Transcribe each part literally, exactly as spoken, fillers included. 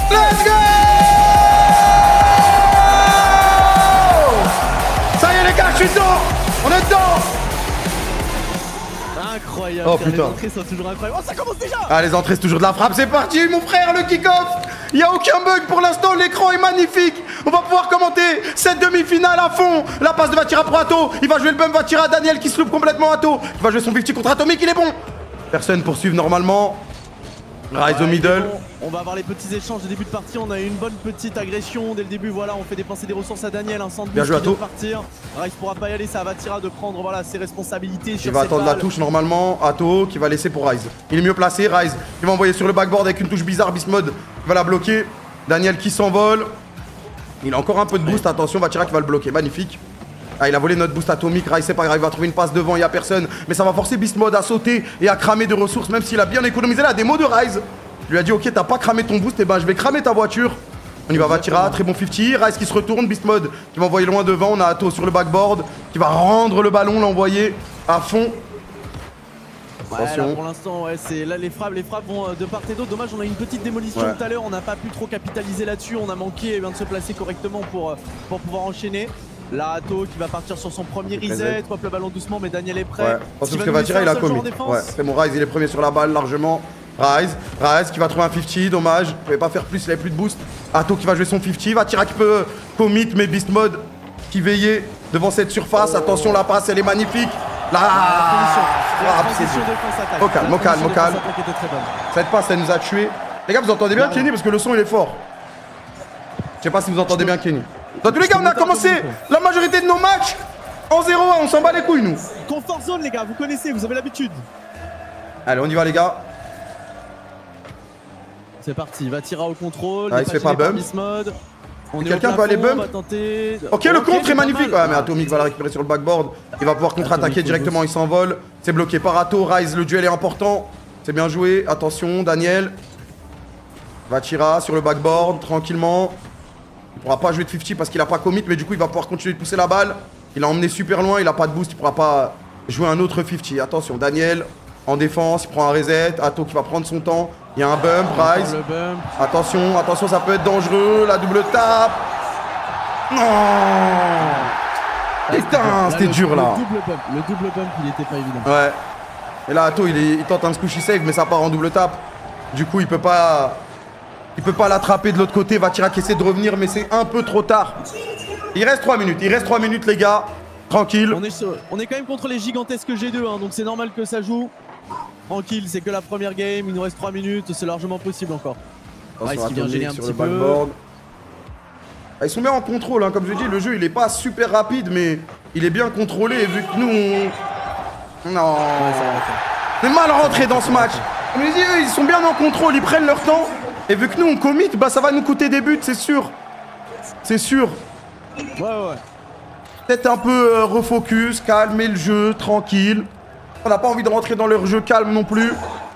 Let's go! Ça y est les gars, je suis dedans. On est dedans. Incroyable. Oh putain. Les entrées sont toujours incroyables. Oh, ça commence déjà. Ah, les entrées, c'est toujours de la frappe. C'est parti, mon frère, le kick-off. Il n'y a aucun bug pour l'instant. L'écran est magnifique. On va pouvoir commenter cette demi-finale à fond. La passe de Vatira pour Atto. Il va jouer le bump Vatira. Daniel qui se loupe complètement Atto. Il va jouer son cinquante contre Atomic. Il est bon. Personne poursuivre normalement. Rise au middle. Bon. On va avoir les petits échanges de début de partie. On a eu une bonne petite agression dès le début. Voilà, on fait dépenser des ressources à Daniel. Un sandwich Bien joué, qui vient de Atto. partir. Rise pourra pas y aller. Ça va Vatira de prendre voilà, ses responsabilités. Il sur va cette attendre la balle. touche normalement. Atto qui va laisser pour Rise. Il est mieux placé. Rise il va envoyer sur le backboard avec une touche bizarre. Beast Mode il va la bloquer. Daniel qui s'envole. Il a encore un peu de boost. Attention, Vatira qui va le bloquer. Magnifique. Ah, il a volé notre boost atomique. Rise, c'est pas grave. Il va trouver une passe devant. Il n'y a personne. Mais ça va forcer Beast Mode à sauter et à cramer de ressources. Même s'il a bien économisé là. Des mots de Rise. Il lui a dit, ok, t'as pas cramé ton boost. Et ben, je vais cramer ta voiture. On y va, Vatira. Très bon cinquante. Rise qui se retourne. Beast Mode qui va envoyer loin devant. On a Atto sur le backboard qui va rendre le ballon, l'envoyer à fond. Ouais, Attention. là, pour l'instant, ouais, c'est là les frappes, les frappes vont euh, de part et d'autre. Dommage, on a eu une petite démolition Ouais. tout à l'heure. On n'a pas pu trop capitaliser là-dessus. On a manqué eh bien, de se placer correctement pour, euh, pour pouvoir enchaîner. Là, Atto qui va partir sur son premier reset. Hop, le ballon doucement, mais Daniel est prêt. Ouais, parce que Vatira il a commis. Ouais, c'est mon Rise, il est premier sur la balle largement. Rise, Rise qui va trouver un cinquante, dommage. Il pouvait pas faire plus, il avait plus de boost. Atto qui va jouer son cinquante. Vatira qui peut commit, mais Beast Mode qui veillait devant cette surface. Attention, la passe, elle est magnifique. Là, Ah, c'est Au calme, au calme, au calme. Cette passe, elle nous a tués. Les gars, vous entendez bien Kenny parce que le son il est fort. Je sais pas si vous entendez bien Kenny. Dans tous les cas, on a commencé la majorité de nos matchs en zéro un. On s'en bat les couilles, nous. Comfort zone, les gars, vous connaissez, vous avez l'habitude. Allez, on y va, les gars. C'est parti, il va tirer au contrôle. Ah, il se fait pas bump. Quelqu'un peut aller bump. Ok, le contre est magnifique. Ouais, mais Atomic va la récupérer sur le backboard. Il va pouvoir contre-attaquer directement. Il s'envole. C'est bloqué par Atto. Rise, le duel est important. C'est bien joué. Attention, Daniel. Vatira sur le backboard, tranquillement. Il pourra pas jouer de cinquante parce qu'il a pas commit, mais du coup, il va pouvoir continuer de pousser la balle. Il a emmené super loin. Il a pas de boost. Il pourra pas jouer un autre cinquante. Attention, Daniel en défense. Il prend un reset. Atto qui va prendre son temps. Il y a un bump, Rise. Attention, attention, ça peut être dangereux. La double tape. Non. Putain, c'était dur là. Le double bump, le double bump, il était pas évident. Ouais. Et là, Atto, il, est, il tente un squishy save, mais ça part en double tape. Du coup, il peut pas, il peut pas l'attraper de l'autre côté. Vatira qui essaie de revenir, mais c'est un peu trop tard. Il reste trois minutes. Il reste trois minutes, les gars. Tranquille. On est, sur, on est quand même contre les gigantesques G deux, hein, donc c'est normal que ça joue. Tranquille, c'est que la première game, il nous reste trois minutes, c'est largement possible encore. Ah, Rice qui vient gêner un sur petit le peu. backboard. Ah, ils sont bien en contrôle, hein. Comme je dis, le jeu il est pas super rapide, mais il est bien contrôlé. Et vu que nous on. Non. Ouais, ça va, ça. On est mal rentré dans ce match. Comme je dis, eux, ils sont bien en contrôle, ils prennent leur temps. Et vu que nous on commit, bah ça va nous coûter des buts, c'est sûr. C'est sûr. Ouais, ouais. Peut-être un peu euh, refocus, calmer le jeu, tranquille. On n'a pas envie de rentrer dans leur jeu calme non plus.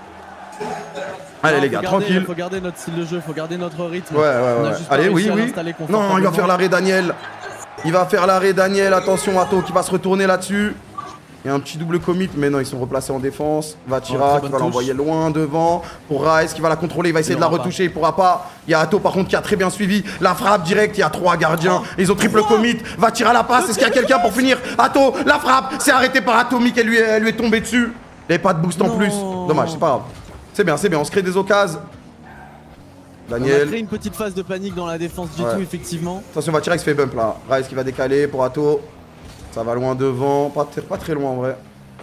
Allez Non, les gars, faut garder, tranquille. Faut garder notre style de jeu, faut garder notre rythme. Ouais, ouais, On a ouais. juste pas Allez, oui, réussi à oui. l'installer Non, il va confortablement. faire l'arrêt Daniel. Il va faire l'arrêt Daniel. Attention, Atto qui va se retourner là-dessus. Il y a un petit double commit, mais non, ils sont replacés en défense. Vatira Oh, qui va l'envoyer loin devant. Pour Rise qui va la contrôler, il va essayer de la retoucher, il pourra pas. Il y a Atto par contre qui a très bien suivi. La frappe directe, il y a trois gardiens. Ils ont triple commit. Vatira la passe, est-ce qu'il y a quelqu'un pour finir? Atto, la frappe, c'est arrêté par Atomic, elle lui est, elle lui est tombée dessus. Il n'y avait pas de boost en Non. plus. Dommage, c'est pas grave. C'est bien, c'est bien, on se crée des occasions. On a Daniel. créé une petite phase de panique dans la défense du Ouais. tout, effectivement. Attention, Vatira il se fait bump là. Rise qui va décaler pour Atto. Ça va loin devant, pas, pas très loin en vrai.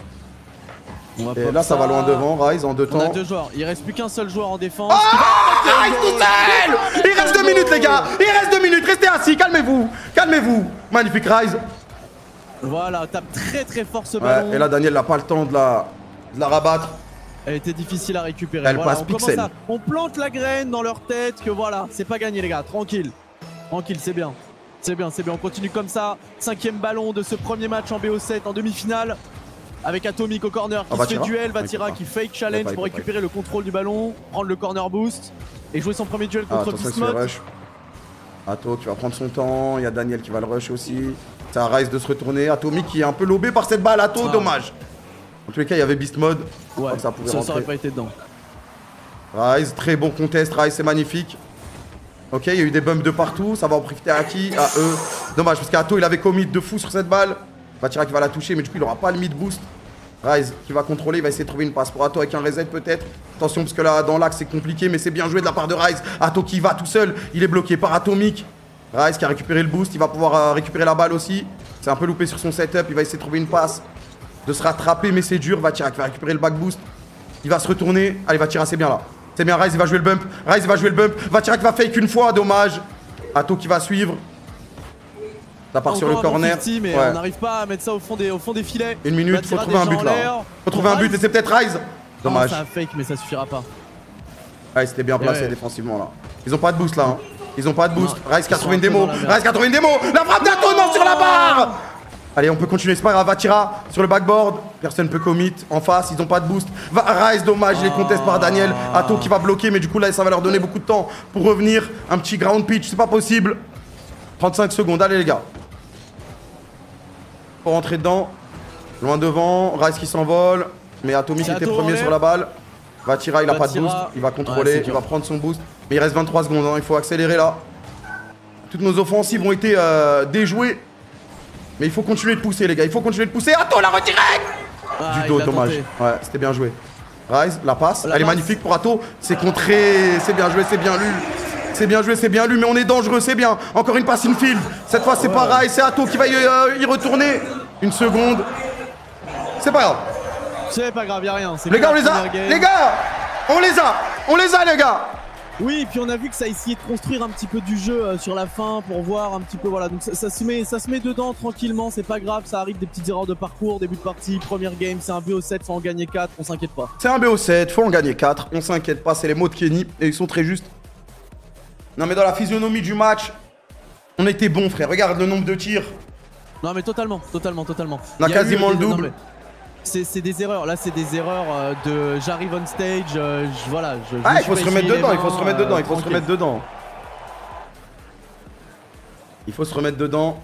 On va Et pop là ça va loin devant, Rise en deux On a temps. deux joueurs, il reste plus qu'un seul joueur en défense. Ah, Rise tout seul. Il reste deux minutes les gars. Il reste deux minutes, restez assis, calmez-vous. Calmez-vous. Magnifique Rise. Voilà, tape très très fort ce Ouais, ballon. et là Daniel n'a pas le temps de la, de la rabattre. Elle était difficile à récupérer. Elle Voilà, passe on commence pixel. à- on plante la graine dans leur tête que voilà, c'est pas gagné les gars, tranquille. Tranquille, c'est bien. C'est bien, c'est bien, on continue comme ça. Cinquième ballon de ce premier match en B O sept en demi-finale. Avec Atomic au corner qui Ah, se Vatira. fait duel, Ah, il Vatira peut qui pas. fake Il challenge peut pas, il pour peut pas. récupérer le contrôle du ballon, prendre le corner boost et jouer son premier duel Ah, contre attention, il se fait Bismuth. rush. Atto qui va prendre son temps. Il y a Daniel qui va le rush aussi. C'est à Rise de se retourner. Atomic qui est un peu lobé par cette balle. Atto, Ah. dommage. En tous les cas, il y avait Beast Mode. Ouais, Donc ça pouvait ça rentrer. aurait pas été dedans. Rise, très bon contest. Rise, c'est magnifique. Ok, il y a eu des bumps de partout. Ça va en profiter à qui? À eux. Dommage, parce qu'Ato, il avait commit de fou sur cette balle. Vatira qui va la toucher, mais du coup, il aura pas le mid boost. Ryze qui va contrôler, il va essayer de trouver une passe pour Ato avec un reset peut-être. Attention, parce que là, dans l'axe, c'est compliqué, mais c'est bien joué de la part de Ryze. Ato qui va tout seul, il est bloqué par Atomic. Ryze qui a récupéré le boost, il va pouvoir euh, récupérer la balle aussi. C'est un peu loupé sur son setup, il va essayer de trouver une passe. De se rattraper, mais c'est dur. Vatira qui va récupérer le back boost. Il va se retourner. Allez, Vatira, c'est bien là. C'est bien, Ryze, il va jouer le bump. Ryze, il va jouer le bump. Vatira qui va fake une fois, dommage. Ato qui va suivre. Ça part sur le corner. cinquante, mais ouais. On n'arrive pas à mettre ça au fond des, au fond des filets. Une minute, il faut trouver un but là. Faut trouver un but et c'est peut-être Ryze. Dommage. C'est un fake, mais ça suffira pas. Ouais, c'était bien placé ouais. défensivement là. Ils ont pas de boost là. Hein. Ils ont pas de boost. Ryze qui a trouvé une démo. Ryze qui a trouvé une démo. La frappe d'Ato, non, sur la barre. Allez, on peut continuer. C'est pas grave. Vatira sur le backboard. Personne peut commit. En face, ils ont pas de boost. Ryze, dommage. Il est contesté par Daniel. Ato qui va bloquer, mais du coup là, ça va leur donner beaucoup de temps pour revenir. Un petit ground pitch, c'est pas possible. trente-cinq secondes. Allez les gars. Pour rentrer dedans, loin devant, Ryze qui s'envole, mais Atomic était premier sur la balle. Vatira, il a pas de boost, il va contrôler, ouais, il va prendre son boost. Mais il reste vingt-trois secondes, hein, il faut accélérer là. Toutes nos offensives ont été euh, déjouées. Mais il faut continuer de pousser les gars, il faut continuer de pousser. Ato l'a retiré ah, du dos, dommage. Tenté. Ouais, c'était bien joué. Ryze, la passe, la elle passe. Est magnifique pour Ato. C'est contré, c'est bien joué, c'est bien lu. C'est bien joué, c'est bien lu, mais on est dangereux, c'est bien. Encore une passe infield. Cette fois, c'est ouais. pas Ryze, c'est Ato qui va y, euh, y retourner. Une seconde. C'est pas grave. C'est pas grave, y'a rien. Les gars, on les a. Les gars, on les a. On les a, les gars. Oui, et puis on a vu que ça a essayé de construire un petit peu du jeu euh, sur la fin pour voir un petit peu. Voilà, donc ça, ça, se met, ça se met dedans tranquillement, c'est pas grave. Ça arrive des petites erreurs de parcours, début de partie, première game. C'est un B O sept, faut en gagner quatre, on s'inquiète pas. C'est un B O sept, faut en gagner quatre, on s'inquiète pas. C'est les mots de Kenny et ils sont très justes. Non mais dans la physionomie du match, on était bon frère, regarde le nombre de tirs. Non mais totalement, totalement, totalement. On a, a quasiment le double. C'est des erreurs, là c'est des erreurs euh, de j'arrive on stage, euh, je, voilà. Je, ah il faut se remettre dedans, il faut se remettre dedans, il faut se remettre dedans. Il faut se remettre dedans.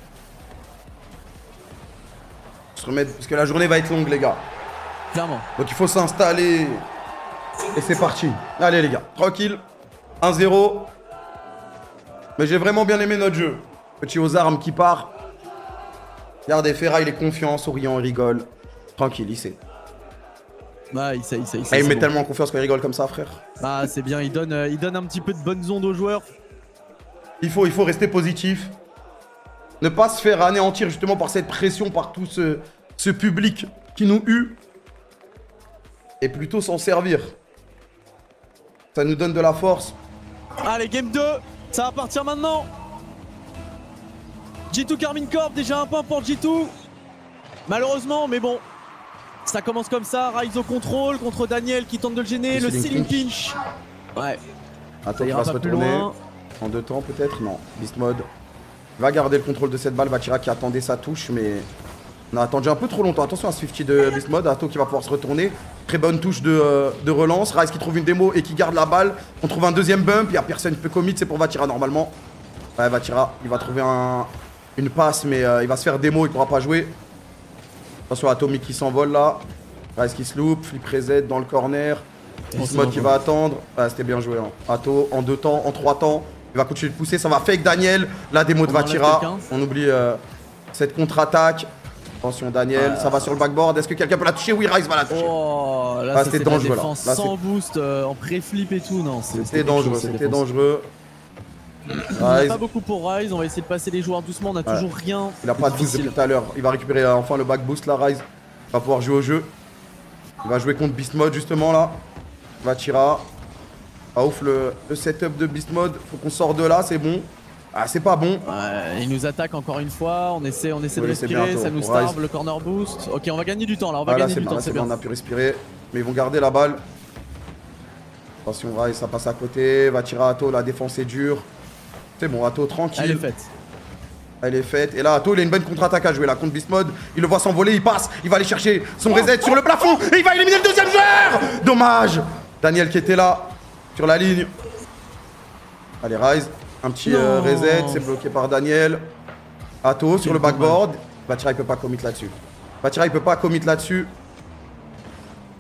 Se remettre, parce que la journée va être longue les gars. Clairement. Donc il faut s'installer. Et c'est parti. Allez les gars, tranquille. un zéro. Mais j'ai vraiment bien aimé notre jeu. Petit aux armes qui part. Regardez, Ferra, il est confiant, souriant, il rigole. Tranquille, il sait. Bah, il sait, il sait. Il, sait, ah, il met bon. tellement confiance quand il rigole comme ça, frère. Bah, c'est bien, il donne, euh, il donne un petit peu de bonnes ondes aux joueurs. Il faut, il faut rester positif. Ne pas se faire anéantir justement par cette pression, par tout ce, ce public qui nous hue. Et plutôt s'en servir. Ça nous donne de la force. Allez, game deux, ça va partir maintenant. G deux Carmine Corp, déjà un point pour G deux. Malheureusement, mais bon. Ça commence comme ça, Ryze au contrôle contre Daniel qui tente de le gêner, le ceiling pinch. Ouais. Attends, il va se retourner. En deux temps peut-être? Non. Beast mode. Il va garder le contrôle de cette balle. Vatira qui attendait sa touche, mais on a attendu un peu trop longtemps. Attention à ce cinquante de Beast mode. Ato qui va pouvoir se retourner. Très bonne touche de, euh, de relance. Ryze qui trouve une démo et qui garde la balle. On trouve un deuxième bump. Il n'y a personne qui peut commit. C'est pour Vatira normalement. Ouais, Vatira, il va trouver un, une passe, mais euh, il va se faire démo. Il ne pourra pas jouer. Attention à Atomic qui s'envole là. Ryze qui se loupe, flip reset dans le corner. Beast mode qui va attendre. Ah, c'était bien joué. Hein. Ato en deux temps, en trois temps. Il va continuer de pousser. Ça va fake Daniel. La démo de Vatira. On oublie euh, cette contre-attaque. Attention Daniel. Ah, ça va sur le backboard. Est-ce que quelqu'un peut la toucher? Oui, Ryze va la toucher. Oh, là, ah, c'était dangereux là. là sans boost, euh, en pré-flip et tout. Non, c'était dangereux. C'était dangereux. Il n'y a pas beaucoup pour Ryze, on va essayer de passer les joueurs doucement, on a ouais. toujours rien. Il a pas de boost depuis tout à l'heure, il va récupérer euh, enfin le back boost là, Ryze. Il va pouvoir jouer au jeu. Il va jouer contre Beast Mode justement là. Vatira. Ah ouf le, le setup de Beast Mode, faut qu'on sorte de là, c'est bon. Ah c'est pas bon. Ouais, il nous attaque encore une fois, on essaie, on essaie de respirer, ça nous starve le corner boost. Ok, on va gagner du temps là, on va ah, gagner là, du temps, c'est bien. On a pu respirer, mais ils vont garder la balle. Attention Ryze, ça passe à côté. Vatira, Ato, la défense est dure. C'est bon, Ato tranquille. Elle est faite. Elle est faite. Et là, Ato, il a une bonne contre-attaque à jouer là contre Beast Mode. Il le voit s'envoler, il passe. Il va aller chercher son reset sur le plafond. Et il va éliminer le deuxième joueur. Dommage. Daniel qui était là, sur la ligne. Allez, Ryze. Un petit euh, reset. C'est bloqué par Daniel. Ato sur le backboard. Vatira, il peut pas commit là-dessus. Vatira, il peut pas commit là-dessus.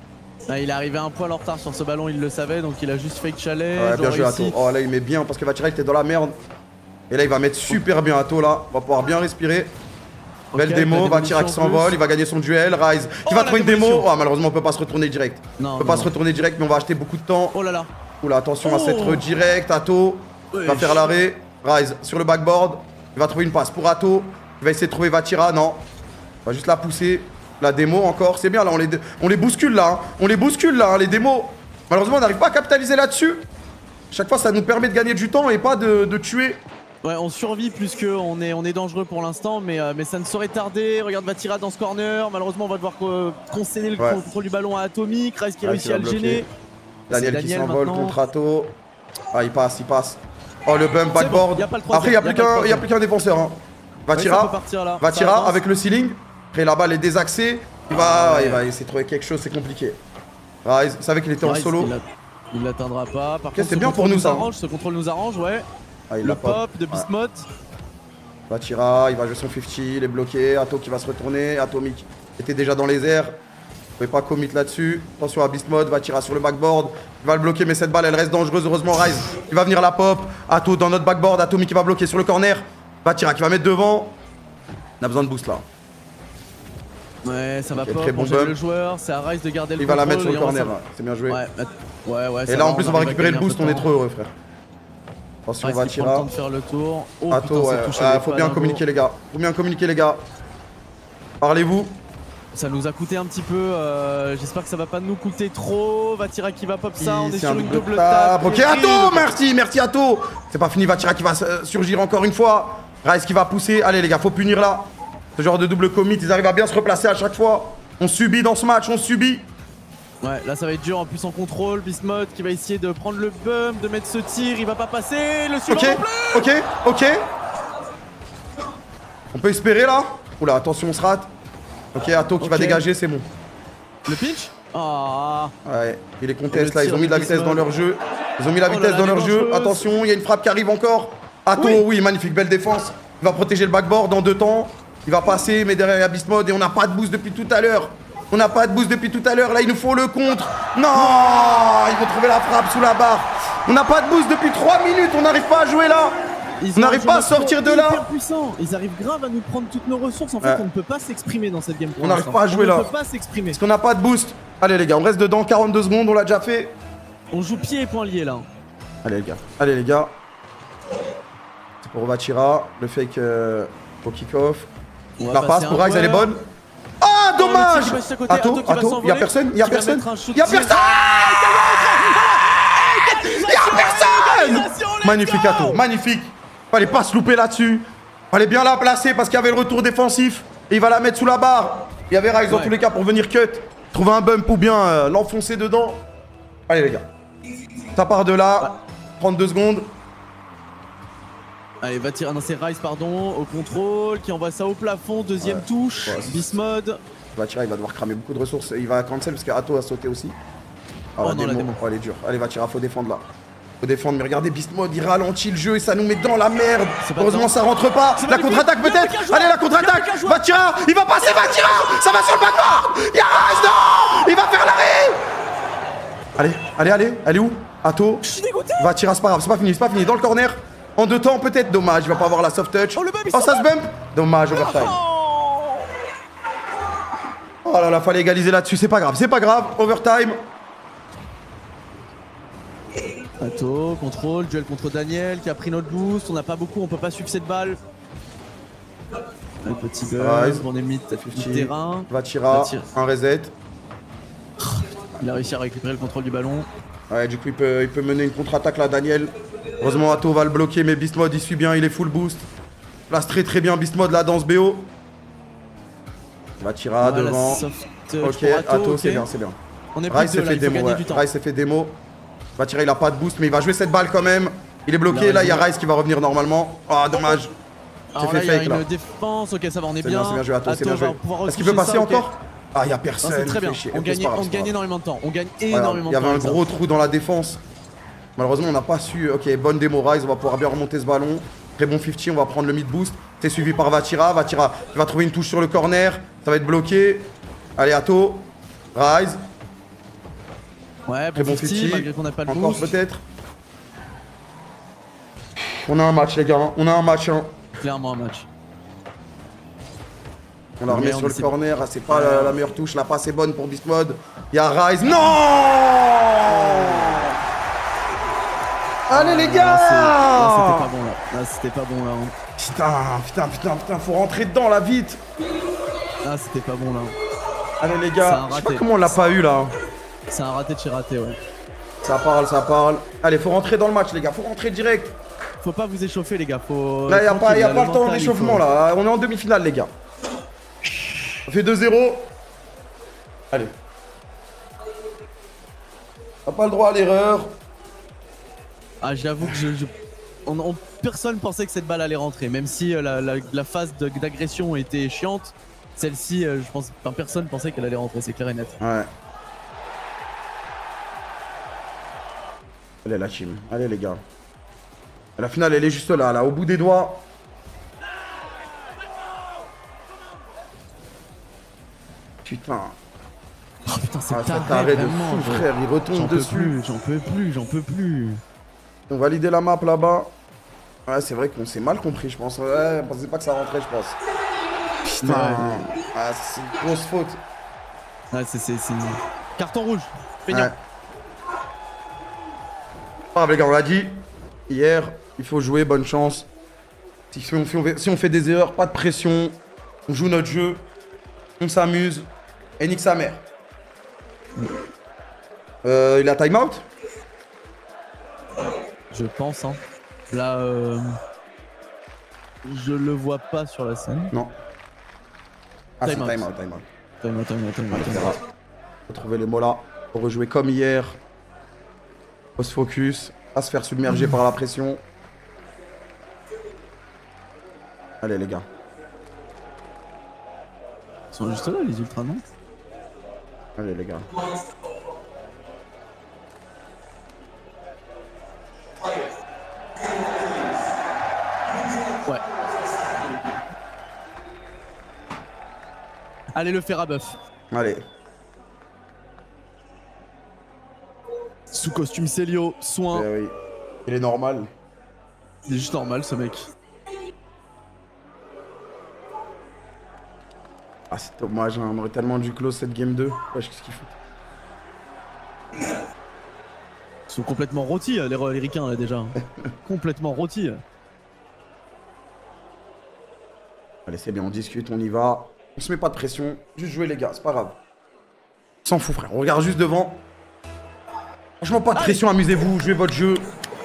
Ah, il est arrivé un poil en retard sur ce ballon, il le savait, donc il a juste fake challenge. Ouais, bien joué Ato. Oh là il met bien parce que Vatira était dans la merde. Et là il va mettre super bien Ato là. On va pouvoir bien respirer. Okay, belle démo, Vatira qui s'envole, il va gagner son duel. Rise qui oh, va trouver une démo. Oh malheureusement on peut pas se retourner direct. Non, on peut non, pas non. se retourner direct mais on va acheter beaucoup de temps. Oh là là. Oula attention oh. à cette direct. Ato il va faire l'arrêt. Rise sur le backboard. Il va trouver une passe pour Ato. Il va essayer de trouver Vatira. Non. Il va juste la pousser. La démo encore, c'est bien là, on les, on les bouscule là, hein. on les bouscule là, hein, les démos. Malheureusement, on n'arrive pas à capitaliser là-dessus. Chaque fois, ça nous permet de gagner du temps et pas de, de tuer. Ouais, on survit plus que on est, on est dangereux pour l'instant, mais, euh, mais ça ne saurait tarder. Regarde Vatira dans ce corner. Malheureusement, on va devoir euh, concéder le ouais. contrôle du ballon à Atomic. Rise qui ouais, réussit à le gêner. Daniel, Daniel qui s'envole contre Ato. Ah, il passe, il passe. Oh, le bump backboard. Bon, après, il n'y a plus qu'un qu défenseur. Hein. Vatira, ouais, Vatira avec le ceiling. Après la balle est désaxée, il va, ah ouais. il va essayer de trouver quelque chose, c'est compliqué. Rise, il savait qu'il était Rise, en solo. Il l'atteindra pas. Par okay, c'est bien pour nous ça. Arrange, ce contrôle nous arrange, ouais. Ah, il le pop, pop de Beast Mode. Ouais. Vatira, il va jouer son cinquante, il est bloqué. Ato qui va se retourner. Atomic était déjà dans les airs. Vous pouvez pas commit là-dessus. Attention à Beast Mode, Vatira sur le backboard. Il va le bloquer, mais cette balle elle reste dangereuse. Heureusement, Rise, il va venir la pop. Ato dans notre backboard. Atomic qui va bloquer sur le corner. Vatira qui va mettre devant. On a besoin de boost là. Ouais, ça va okay, pas, bon le joueur, c'est à Rise de garder le il contrôle. Il va la mettre sur le corner, c'est bien joué. Ouais, ouais, ouais. Et là en plus on va récupérer le boost, on est trop heureux frère. Attention, Rise Vatira. Prend le temps de faire le tour. Oh, Ato, putain, ouais. Ah, faut bien communiquer les gars. Faut bien communiquer les gars. Parlez-vous. Ça nous a coûté un petit peu, euh, j'espère que ça va pas nous coûter trop. Vatira qui va pop ça, on est sur une double tape. Ok, Ato, merci, merci Ato. C'est pas fini, Vatira qui va surgir encore une fois. Rise qui va pousser. Allez les gars, faut punir là. Ce genre de double commit, ils arrivent à bien se replacer à chaque fois. On subit dans ce match, on subit. Ouais, là ça va être dur en plus en contrôle. Beast Mode qui va essayer de prendre le bump, de mettre ce tir, il va pas passer. Le suivant Ok, ok, ok. On peut espérer là. Oula, attention, on se rate. Ok, Ato qui okay. va dégager, c'est bon. Le pitch Ah. Ouais, et les contestes là, ils ont mis de la vitesse dans leur jeu. Ils ont mis la vitesse oh là là, dans leur jeu. Attention, il y a une frappe qui arrive encore. Ato, oui. oui, magnifique, belle défense. Il va protéger le backboard en deux temps. Il va passer, mais derrière il y a Beast Mode et on n'a pas de boost depuis tout à l'heure. On n'a pas de boost depuis tout à l'heure. Là, il nous faut le contre. Non, ils vont trouver la frappe sous la barre. On n'a pas de boost depuis trois minutes. On n'arrive pas à jouer là. Ils on n'arrive pas à sortir de là. Puissant. Ils arrivent grave à nous prendre toutes nos ressources. En fait, ouais. on ne peut pas s'exprimer dans cette game. On n'arrive pas à jouer on là. On ne peut pas s'exprimer. Parce qu'on n'a pas de boost. Allez les gars, on reste dedans. quarante-deux secondes, on l'a déjà fait. On joue pied et poing liés là. Allez les gars. Allez les gars. C'est pour Vatira. Le fake euh, au kick-off. La passe pour Rise, elle est bonne. Ah, oh, dommage. Ato, Ato, y'a personne, y'a personne, y'a personne. Y'a personne. Magnifique Ato, magnifique. Fallait pas se louper là-dessus. Fallait bien la placer parce qu'il y avait le retour défensif. Et il va la mettre sous la barre. Il y avait Rise dans tous les cas pour venir cut. Trouver un bump ou bien euh, l'enfoncer dedans. Allez les gars. Ça part de là. trente-deux secondes. Allez, va tirer, non c'est Rise pardon, au contrôle, qui envoie ça au plafond, deuxième ouais. touche, ouais, Beast Mode. Va tirer, il va devoir cramer beaucoup de ressources, il va cancel parce qu'Ato a sauté aussi. Ah, oh la non, démo. la démo. Oh, elle est dure, allez va tirer, faut défendre là. Faut défendre, mais regardez Beast Mode, il ralentit le jeu et ça nous met dans la merde. Heureusement ça rentre pas, la contre-attaque peut-être. Allez la contre-attaque, va tirer, il va passer, va tirer, ça va sur le backboard. Y'a Rise, non, il va faire l'arrêt. Allez, allez, allez, elle est où? Ato, je suis dégoûté. Va tirer, c'est pas grave, c'est pas fini, c'est pas fini, dans le corner. En deux temps peut-être, dommage, il va pas avoir la soft touch. Oh, le bump, oh ça se bump. Dommage, overtime. Oh là là, fallait égaliser là-dessus, c'est pas grave, c'est pas grave, overtime. Ato, contrôle, duel contre Daniel qui a pris notre boost, on n'a pas beaucoup, on peut pas suivre cette balle. Le petit buzz, on est mid terrain. Vatira, un reset. Il a réussi à récupérer le contrôle du ballon. Ouais, du coup il peut, il peut mener une contre-attaque là, Daniel. Heureusement Ato va le bloquer, mais Beast Mode il suit bien, il est full boost. Place très très bien Beast Mode là dans ce B O. Vatira ah, devant. Ok, Ato, Ato okay. c'est bien, c'est bien. On est Rise s'est fait démo, ouais. Rise s'est fait démo. Vatira il a pas de boost, mais il va jouer cette balle quand même. Il est bloqué, là il y a Rise qui va revenir normalement. Ah oh, dommage. C'est fait fake là. Une défense, ok ça va, on est, est bien. C'est bien joué Ato, c'est bien joué. Est-ce qu'il peut passer ça, encore okay. Ah y'a personne. C'est très bien, on gagne, on gagne énormément de temps. On gagne énormément de temps. Il y avait un gros trou dans la défense. Malheureusement on n'a pas su. Ok, bonne démo Rise, on va pouvoir bien remonter ce ballon. Très bon cinquante, on va prendre le mid boost. C'est suivi par Vatira. Vatira qui va trouver une touche sur le corner. Ça va être bloqué. Allez Ato. Rise. Ouais, très bon bon cinquante, cinquante, malgré qu'on n'a pas le encore boost. peut-être. On a un match les gars, hein. On a un match. Hein. Clairement un match. On la remet Merde, sur le c'est- corner, c'est pas ouais. la, la meilleure touche, la passe est bonne pour Bismod. Il y a Rise. Non Allez les gars. Là c'était pas bon là. Là c'était pas bon là. Hein. Putain, putain, putain, putain, faut rentrer dedans là vite. Là c'était pas bon là. Allez les gars, je sais pas comment on l'a pas eu là. C'est un raté de chez raté, ouais. Ça parle, ça parle. Allez, faut rentrer dans le match les gars, faut rentrer direct. Faut pas vous échauffer les gars, faut... Là, y a pas, y a pas le temps mental, d'échauffement faut... là, on est en demi-finale les gars. On fait deux zéro. Allez. On n'a pas le droit à l'erreur. Ah, j'avoue que je... je... On, on... Personne pensait que cette balle allait rentrer, même si euh, la, la, la phase d'agression était chiante. Celle-ci, euh, je pense... Enfin, personne pensait qu'elle allait rentrer, c'est clair et net. Ouais. Allez la team, allez les gars. La finale elle est juste là, là, au bout des doigts. Putain. Oh putain, c'est Ah, taré, cet arrêt de vraiment, fou, frère, il retombe dessus. J'en peux plus, j'en peux plus. On validait la map là-bas. Ouais, c'est vrai qu'on s'est mal compris, je pense. Ouais, on pensait pas que ça rentrait, je pense. Putain. Ouais. Ah, c'est une grosse faute. Ouais, c'est... Carton rouge, peignant. Ouais. Ah, les gars, on l'a dit hier, il faut jouer, bonne chance. Si on, fait, si on fait des erreurs, pas de pression. On joue notre jeu. On s'amuse. Et nique sa mère. Euh, il a time out? Je pense, hein. Là, euh... je le vois pas sur la scène. Non. Ah, c'est Time out. time out, time out. Time out, time out, time out, time out. Faut trouver les mots là. Faut rejouer comme hier. Faut se focus. Pas se faire submerger par la pression. Allez, les gars. Ils sont juste là, les ultras, non? Allez, les gars. Ouais. Allez le faire à bœuf. Allez. Sous costume Célio, soin. Eh oui. Il est normal. Il est juste normal ce mec. Ah, c'est dommage, hein. On aurait tellement dû close cette game deux. Wesh, qu'est-ce qu'il fout? Ils sont complètement rôtis, les, les ricains là déjà. Complètement rôtis. Allez, c'est bien, on discute, on y va. On se met pas de pression. Juste jouer, les gars, c'est pas grave. On s'en fout, frère. On regarde juste devant. Franchement, pas de pression, amusez-vous, jouez votre jeu.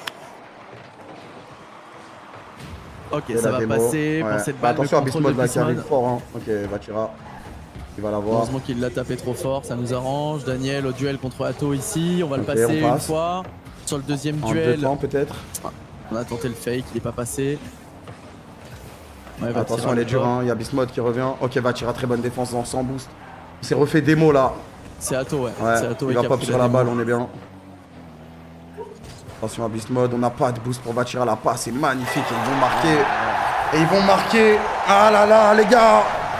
Ok, Et ça va démo. passer Ouais. pour cette Bah, balle. attention à le contrôle Bismod de là qui arrive Bismod. fort. Hein. Ok, Vatira. Il va l'avoir. Heureusement qu'il l'a tapé trop fort, ça nous arrange. Daniel au duel contre Atto ici, on va Ok, le passer on une passe. fois. Sur le deuxième En duel, deux temps, peut-être. on a tenté le fake, il est pas passé. Ouais, Vatira, Attention, elle est dure, hein. Il y a Bismod qui revient. Ok, Vatira, très bonne défense dans sans boost. On s'est refait démo là. C'est Atto, ouais. Ouais, C'est Atto il qui va a pop pris sur la démo. balle, on est bien. Attention à Bismod, on n'a pas de boost pour Vatira. La passe est magnifique, ils vont marquer. Et ils vont marquer. Ah là là, les gars.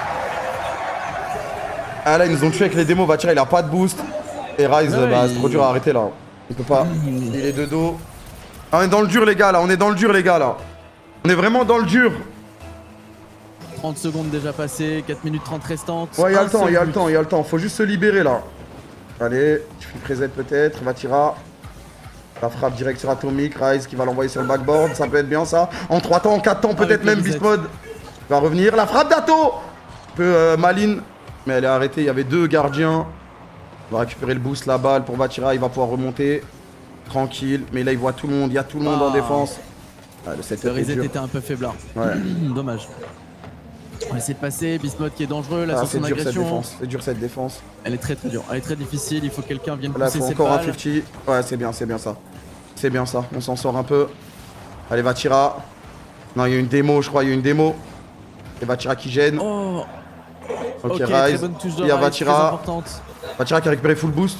Ah là, ils nous ont tué avec les démos. Vatira, il a pas de boost. Et Rise, Ouais, bah, il- c'est trop dur à arrêter là. Il peut pas. Il est de dos. Ah, on est dans le dur, les gars, là. On est dans le dur, les gars, là. On est vraiment dans le dur. trente secondes déjà passées, quatre minutes trente restantes. Ouais, il y a Un le temps, seul il y a le but. temps, il y a le temps. Faut juste se libérer, là. Allez, tu fais preset peut-être. Vatira. La frappe direct sur Atomic. Rise qui va l'envoyer sur le backboard. Ça peut être bien, ça. En trois temps, en quatre temps, peut-être le même. reset. Bismod va revenir. La frappe d'Ato. Un peu euh, maline. Mais elle est arrêtée. Il y avait deux gardiens. On va récupérer le boost, la balle pour Vatira. Il va pouvoir remonter. Tranquille. Mais là, il voit tout le monde. Il y a tout le monde Ah. en défense. Ah, le Le setup est reset dur. était un peu faiblard. Ouais. Dommage. On va essayer de passer. Bismod qui est dangereux là Ah, sur c'est son dur cette agression. défense. C'est dur cette défense. Elle est très très dure. Elle est très difficile. Il faut que quelqu'un vienne Là, il pousser faut cette encore un balle. cinquante. Ouais, c'est bien, c'est bien ça. C'est bien ça. On s'en sort un peu. Allez, Vatira. Non, il y a une démo, je crois. Il y a une démo. Et Vatira qui gêne. Oh. Ok, Ok, très Rise. bonne touche de Il y a Rise, très Vatira. importante. Vatira qui a récupéré full boost.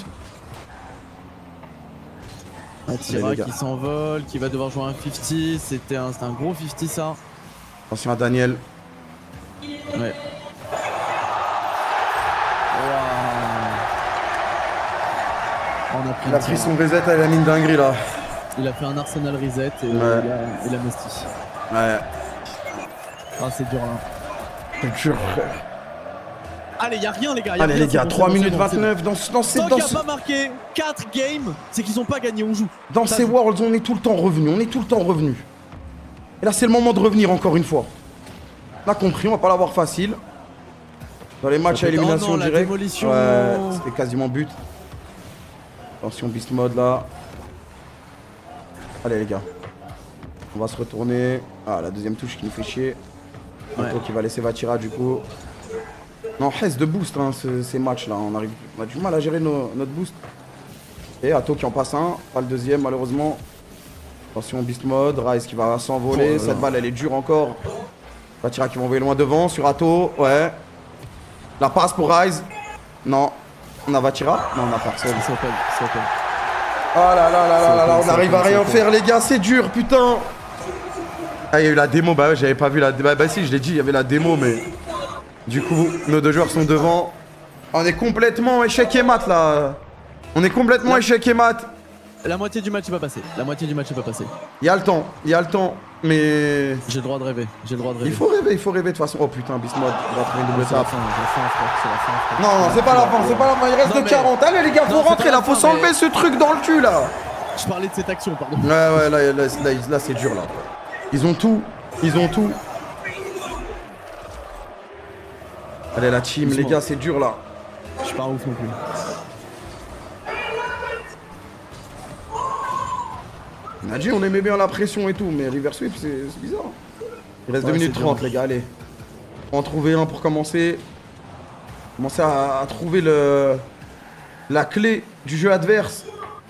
Vatira les gars. qui s'envole, qui va devoir jouer un cinquante. C'était un, c'était un gros cinquante ça. Attention à Daniel. Ouais. Wow. On n'a pris, il a pris son reset, il a mis une dinguerie là. Il a fait un Arsenal reset et ouais. il, a, il a Messi. Ouais. Ah, c'est dur là. C'est dur, frère. Allez, y'a rien les gars. Y a Allez rien, les gars, bon, trois bon, minutes bon, vingt-neuf dans, dans ces... Tant dans qu'il ce... a pas marqué quatre games, c'est qu'ils ont pas gagné, on joue. Dans ça ces joue. Worlds, on est tout le temps revenu, on est tout le temps revenu. Et là, c'est le moment de revenir encore une fois. On a compris, on va pas l'avoir facile. Dans les matchs à élimination directe. Ouais, c'était quasiment but. Attention, beast mode là. Allez les gars. On va se retourner. Ah, la deuxième touche qui nous fait chier. Ouais. Qui va laisser Vatira du coup. Non, reste de boost hein, ce, ces matchs là. On, arrive, on a du mal à gérer nos, notre boost. Et Atto qui en passe un. Pas le deuxième malheureusement. Attention, beast mode. Ryze qui va s'envoler. Oh, cette balle elle est dure encore. Vatira qui va envoyer loin devant sur Atto. Ouais. La passe pour Ryze. Non. On a Vatira. Non, on a personne. C'est open, c'est open. Oh là là là là là là, on arrive à rien faire les gars, c'est dur, putain. Ah, il y a eu la démo, bah ouais, j'avais pas vu la démo. Bah, bah si, je l'ai dit, il y avait la démo, mais... Du coup, nos deux joueurs sont devant. On est complètement échec et mat là. On est complètement la... échec et mat. La moitié du match est pas passé. La moitié du match est pas passé. Il y a le temps, il y a le temps, mais... J'ai le droit de rêver, j'ai le droit de rêver. Il faut rêver, il faut rêver de toute façon. Oh putain, Bismod, il va trouver une double tape. C'est la fin, c'est la fin, frère. Non, non, c'est pas la fin, c'est pas la fin, il reste non, de quarante. Mais... Allez les gars, faut non, rentrer là, faut s'enlever mais... ce truc dans le cul là. Je parlais de cette action, pardon. Ouais, ouais, là, là, là, là, là c'est dur là. Ils ont tout, ils ont tout. Allez la team, les gars, c'est dur là. Je suis pas ouf non plus. On a dit on aimait bien la pression et tout, mais River Sweep c'est bizarre. Il reste ouais, deux minutes trente les gars, allez. On va en trouver un pour commencer. Commencer à, à trouver le la clé du jeu adverse.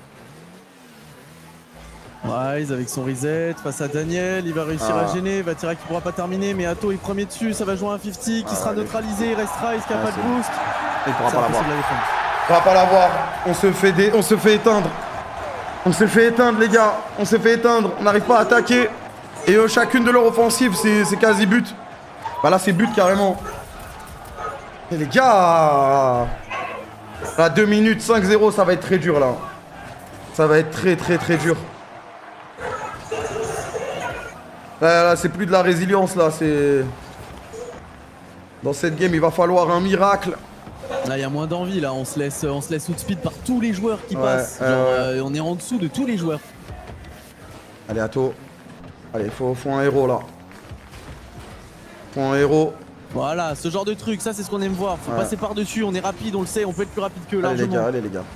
Ryze avec son reset face à Daniel, il va réussir ah. à gêner, Vatira qui pourra pas terminer, mais Atto est premier dessus, ça va jouer un cinquante qui ah, sera allez. neutralisé, il reste Ryze qui a ah, pas de boost. Il pourra pas l'avoir. Il pourra pas l'avoir. On se fait dé... on se fait éteindre. On s'est fait éteindre les gars, on s'est fait éteindre, on n'arrive pas à attaquer. Et euh, chacune de leurs offensives c'est quasi but. Bah là c'est but carrément. Et les gars, à deux minutes cinq zéro ça va être très dur là. Ça va être très très très dur. Là, là c'est plus de la résilience là, c'est... Dans cette game il va falloir un miracle. Là il y a moins d'envie là, on se laisse on se laisse outspeed par tous les joueurs qui ouais, passent. Genre, euh, ouais. euh, on est en dessous de tous les joueurs. Allez Atto. Allez, faut, faut un héros là. Faut un héros. Voilà, ce genre de truc, ça c'est ce qu'on aime voir. Faut ouais. passer par dessus, on est rapide, on le sait, on peut être plus rapide que allez, largement. Les gars, allez les gars.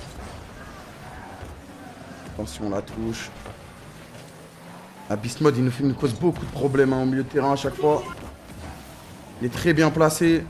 Attention la touche. La Beast Mode il nous, fait, il nous cause beaucoup de problèmes hein, au milieu de terrain à chaque fois. Il est très bien placé.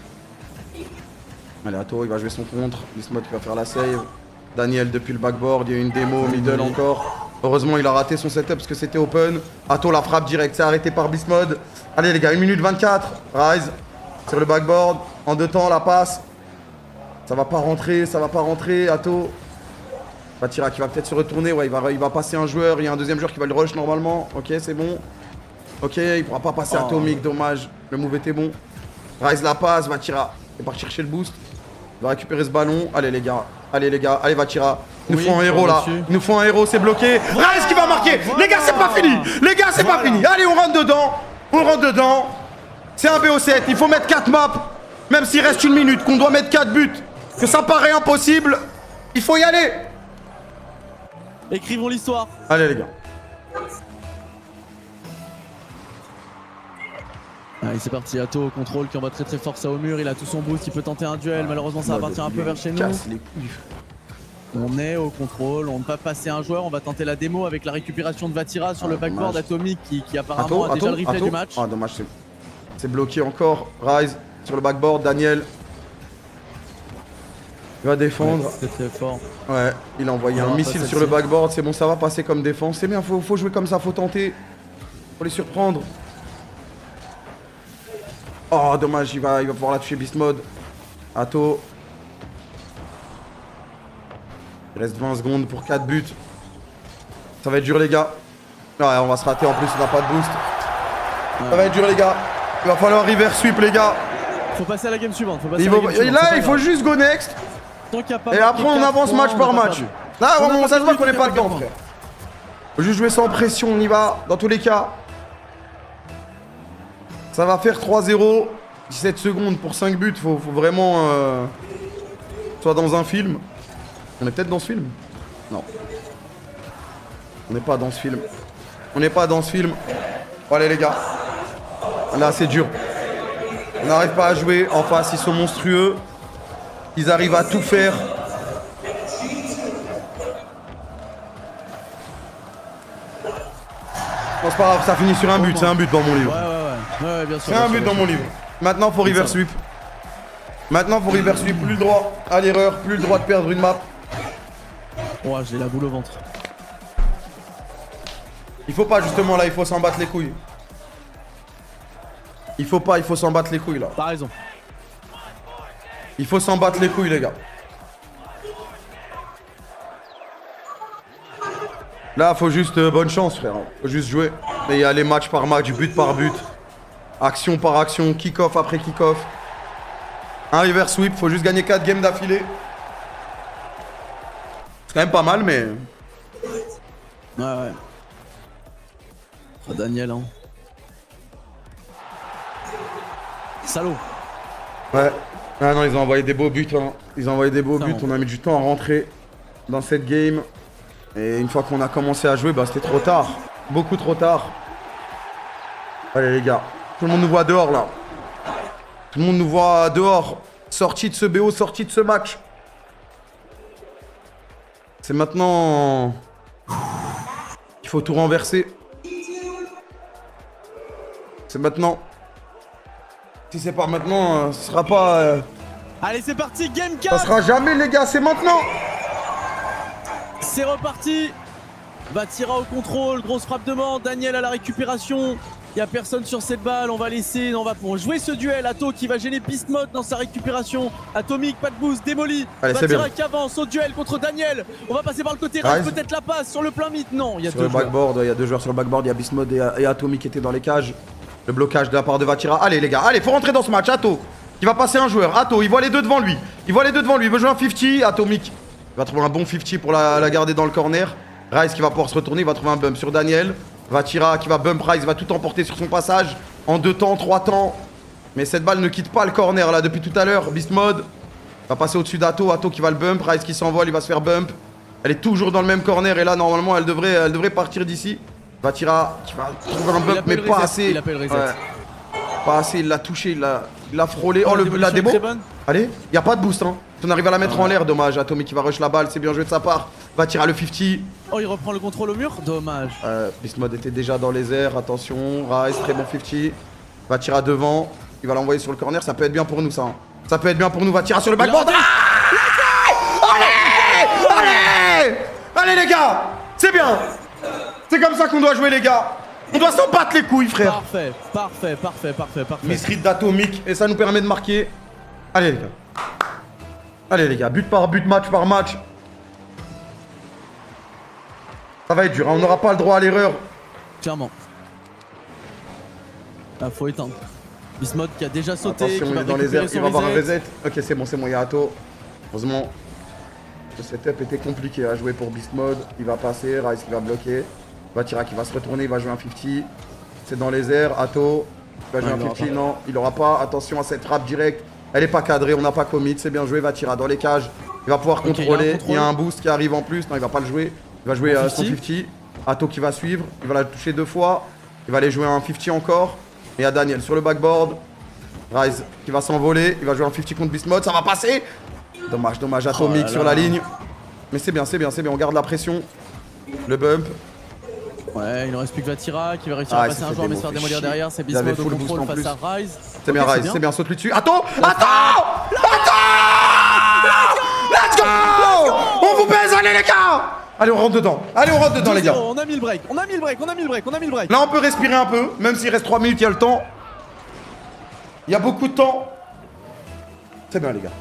Allez, Atto, il va jouer son contre. Beast Mode qui va faire la save. Daniel depuis le backboard, il y a eu une démo, middle encore. Heureusement, il a raté son setup parce que c'était open. Atto la frappe direct, c'est arrêté par Beast Mode. Allez les gars, une minute vingt-quatre. Ryze sur le backboard. En deux temps, la passe. Ça va pas rentrer, ça va pas rentrer. Atto. Vatira qui va peut-être se retourner. Ouais, il va, il va passer un joueur. Il y a un deuxième joueur qui va le rush normalement. Ok, c'est bon. Ok, il pourra pas passer oh. Atomic, dommage. Le move était bon. Ryze la passe, Vatira est parti chercher le boost. Il va récupérer ce ballon. Allez les gars, allez les gars, allez Vatira. Il nous oui, faut un héros là. Dessus. Il nous faut un héros, c'est bloqué. Ryze qui va marquer. Voilà. Les gars, c'est pas fini. Les gars, c'est voilà. pas fini. Allez, on rentre dedans. On rentre dedans. C'est un B O sept. Il faut mettre quatre maps. Même s'il reste une minute, qu'on doit mettre quatre buts. Que ça paraît impossible. Il faut y aller. Écrivons l'histoire. Allez les gars. Allez c'est parti, Atto au contrôle qui envoie très très fort ça au mur, il a tout son boost, il peut tenter un duel, malheureusement ça va partir un peu vers chez nous. On est au contrôle, on ne va pas passer un joueur, on va tenter la démo avec la récupération de Vatira sur ah, le backboard Atomic qui, qui apparemment Atto, a déjà Atto, le replay Atto. du match. Ah dommage, c'est bloqué encore. Ryze sur le backboard, Daniel. Il va défendre. C'est très fort. Ouais, il a envoyé un missile sur le backboard, c'est bon, ça va passer comme défense. C'est bien, faut, faut jouer comme ça, faut tenter. Faut les surprendre. Oh dommage, il va, il va pouvoir la toucher Beast Mode. Atto. Il reste vingt secondes pour quatre buts. Ça va être dur les gars. Ouais, on va se rater en plus, on n'a pas de boost. Ça va être dur les gars. Il va falloir river sweep les gars. Faut passer à la game suivante. Faut passer il à la game suivante. Là, il faut juste go next. Tant qu'il y a pas et après on avance match par match. Là, on, on, ça se voit qu'on n'est pas dedans, frère. Faut juste jouer sans pression, on y va, dans tous les cas. Ça va faire trois zéro. dix-sept secondes pour cinq buts, faut, faut vraiment... Euh, soit dans un film. On est peut-être dans ce film? Non. On n'est pas dans ce film. On n'est pas dans ce film. Bon, allez les gars. Là, c'est dur. On n'arrive pas à jouer. En face, ils sont monstrueux. Ils arrivent à tout faire. Non, c'est pas grave, ça finit sur un but. C'est un but dans mon livre. Ouais, ouais, ouais. ouais bien sûr. C'est un but dans mon livre. Maintenant, faut river sweep. Maintenant, faut river sweep. Plus le droit à l'erreur. Plus le droit de perdre une map. Ouais, j'ai la boule au ventre. Il faut pas, justement, là, il faut s'en battre les couilles. Il faut pas, il faut s'en battre les couilles, là. T'as raison. Il faut s'en battre les couilles, les gars. Là, faut juste euh, bonne chance, frère. Faut juste jouer. Et il y a les matchs par match, but par but. Action par action, kick-off après kick-off. Un river sweep, faut juste gagner quatre games d'affilée. C'est quand même pas mal, mais... Ouais, ouais. Oh, Daniel, hein. Salaud. Ouais. Ah non, ils ont envoyé des beaux buts, hein. Ils ont envoyé des beaux Ça buts, on... on a mis du temps à rentrer dans cette game. Et une fois qu'on a commencé à jouer, bah c'était trop tard. Beaucoup trop tard. Allez les gars, tout le monde nous voit dehors là. Tout le monde nous voit dehors. Sorti de ce B O, sorti de ce match. C'est maintenant... Il faut tout renverser. C'est maintenant. Si c'est pas maintenant, euh, ce sera pas... Euh... Allez, c'est parti, game quatre. Ça sera jamais les gars, c'est maintenant. C'est reparti. Vatira au contrôle, grosse frappe de main, Daniel à la récupération. Il n'y a personne sur cette balle, on va laisser, on va pour jouer ce duel. Ato qui va gêner Beast Mode dans sa récupération. Atomic, pas de boost, démoli. Allez, Vatira qui avance au duel contre Daniel. On va passer par le côté Rise, peut-être la passe sur le plein mythe. Non, il y a sur deux le backboard, il y a deux joueurs sur le backboard, il y a Beast Mode et, et Atomic qui étaient dans les cages. Le blocage de la part de Vatira. Allez les gars, allez, faut rentrer dans ce match. Ato qui va passer un joueur. Ato, il voit les deux devant lui. Il voit les deux devant lui, il veut jouer un cinquante. Atomic il va trouver un bon cinquante pour la, la garder dans le corner. Rise qui va pouvoir se retourner, il va trouver un bump sur Daniel. Vatira qui va bump Rise, va tout emporter sur son passage. En deux temps, trois temps. Mais cette balle ne quitte pas le corner là depuis tout à l'heure. Beast Mode va passer au-dessus d'Ato. Ato qui va le bump. Rise qui s'envole, il va se faire bump. Elle est toujours dans le même corner et là normalement elle devrait, elle devrait partir d'ici. Vatira qui va trouver un bump mais pas reset. assez. Il appelle reset. Ouais. Pas assez, il l'a touché, il l'a frôlé. Oh, le, la démo. Allez, il n'y a pas de boost hein. Si on arrive à la mettre ah, en l'air, dommage. Atomic qui va rush la balle, c'est bien joué de sa part. Vatira le cinquante. Oh, il reprend le contrôle au mur, dommage. Euh, Beast Mode était déjà dans les airs, attention. Rise, très bon cinquante. Vatira devant, il va l'envoyer sur le corner, ça peut être bien pour nous ça. Hein. Ça peut être bien pour nous, Vatira sur le backboard. Ah allez, allez, allez les gars, c'est bien. C'est comme ça qu'on doit jouer les gars. On doit s'en battre les couilles frère. Parfait, parfait, parfait, parfait, parfait. Misread d'Atomic et ça nous permet de marquer. Allez les gars. Allez les gars, but par but, match par match. Ça va être dur, hein. On n'aura pas le droit à l'erreur. Clairement. Ah, faut éteindre. Beast Mode qui a déjà sauté. Attention, qui il va est dans les airs, il va avoir un reset. Ok, c'est bon, c'est bon, il y a Ato. Heureusement, ce setup était compliqué à jouer pour Beast Mode. Il va passer, Rise qui va bloquer. Vatira qui va se retourner, il va jouer un cinquante. C'est dans les airs, Ato. Il va jouer un cinquante, non, il aura pas. Attention à cette frappe directe. Elle est pas cadrée, on n'a pas commit, c'est bien joué. Vatira dans les cages. Il va pouvoir okay, contrôler. Il y, il y a un boost qui arrive en plus. Non, il va pas le jouer. Il va jouer euh, son cinquante. Ato qui va suivre. Il va la toucher deux fois. Il va aller jouer un cinquante encore. Et il y a Daniel sur le backboard. Rise qui va s'envoler. Il va jouer un cinquante contre Beast Mode. Ça va passer. Dommage, dommage. Atomic oh sur la ligne. Mais c'est bien, c'est bien, c'est bien. On garde la pression. Le bump. Ouais, il ne reste plus que Vatira qui va réussir ah, à passer un joueur mais se faire démolir derrière. C'est Beast Mode au contrôle face à Rise. C'est bien Rise, c'est bien, saute lui dessus. Attends, attends, attends. Let's go. On vous baise, allez les gars. Allez, on rentre dedans. Allez, on rentre dedans les gars. On a mis le break, on a mis le break, on a mis le break, on a mis le break. Là, on peut respirer un peu, même s'il reste trois minutes, il y a le temps. Il y a beaucoup de temps. C'est bien les gars.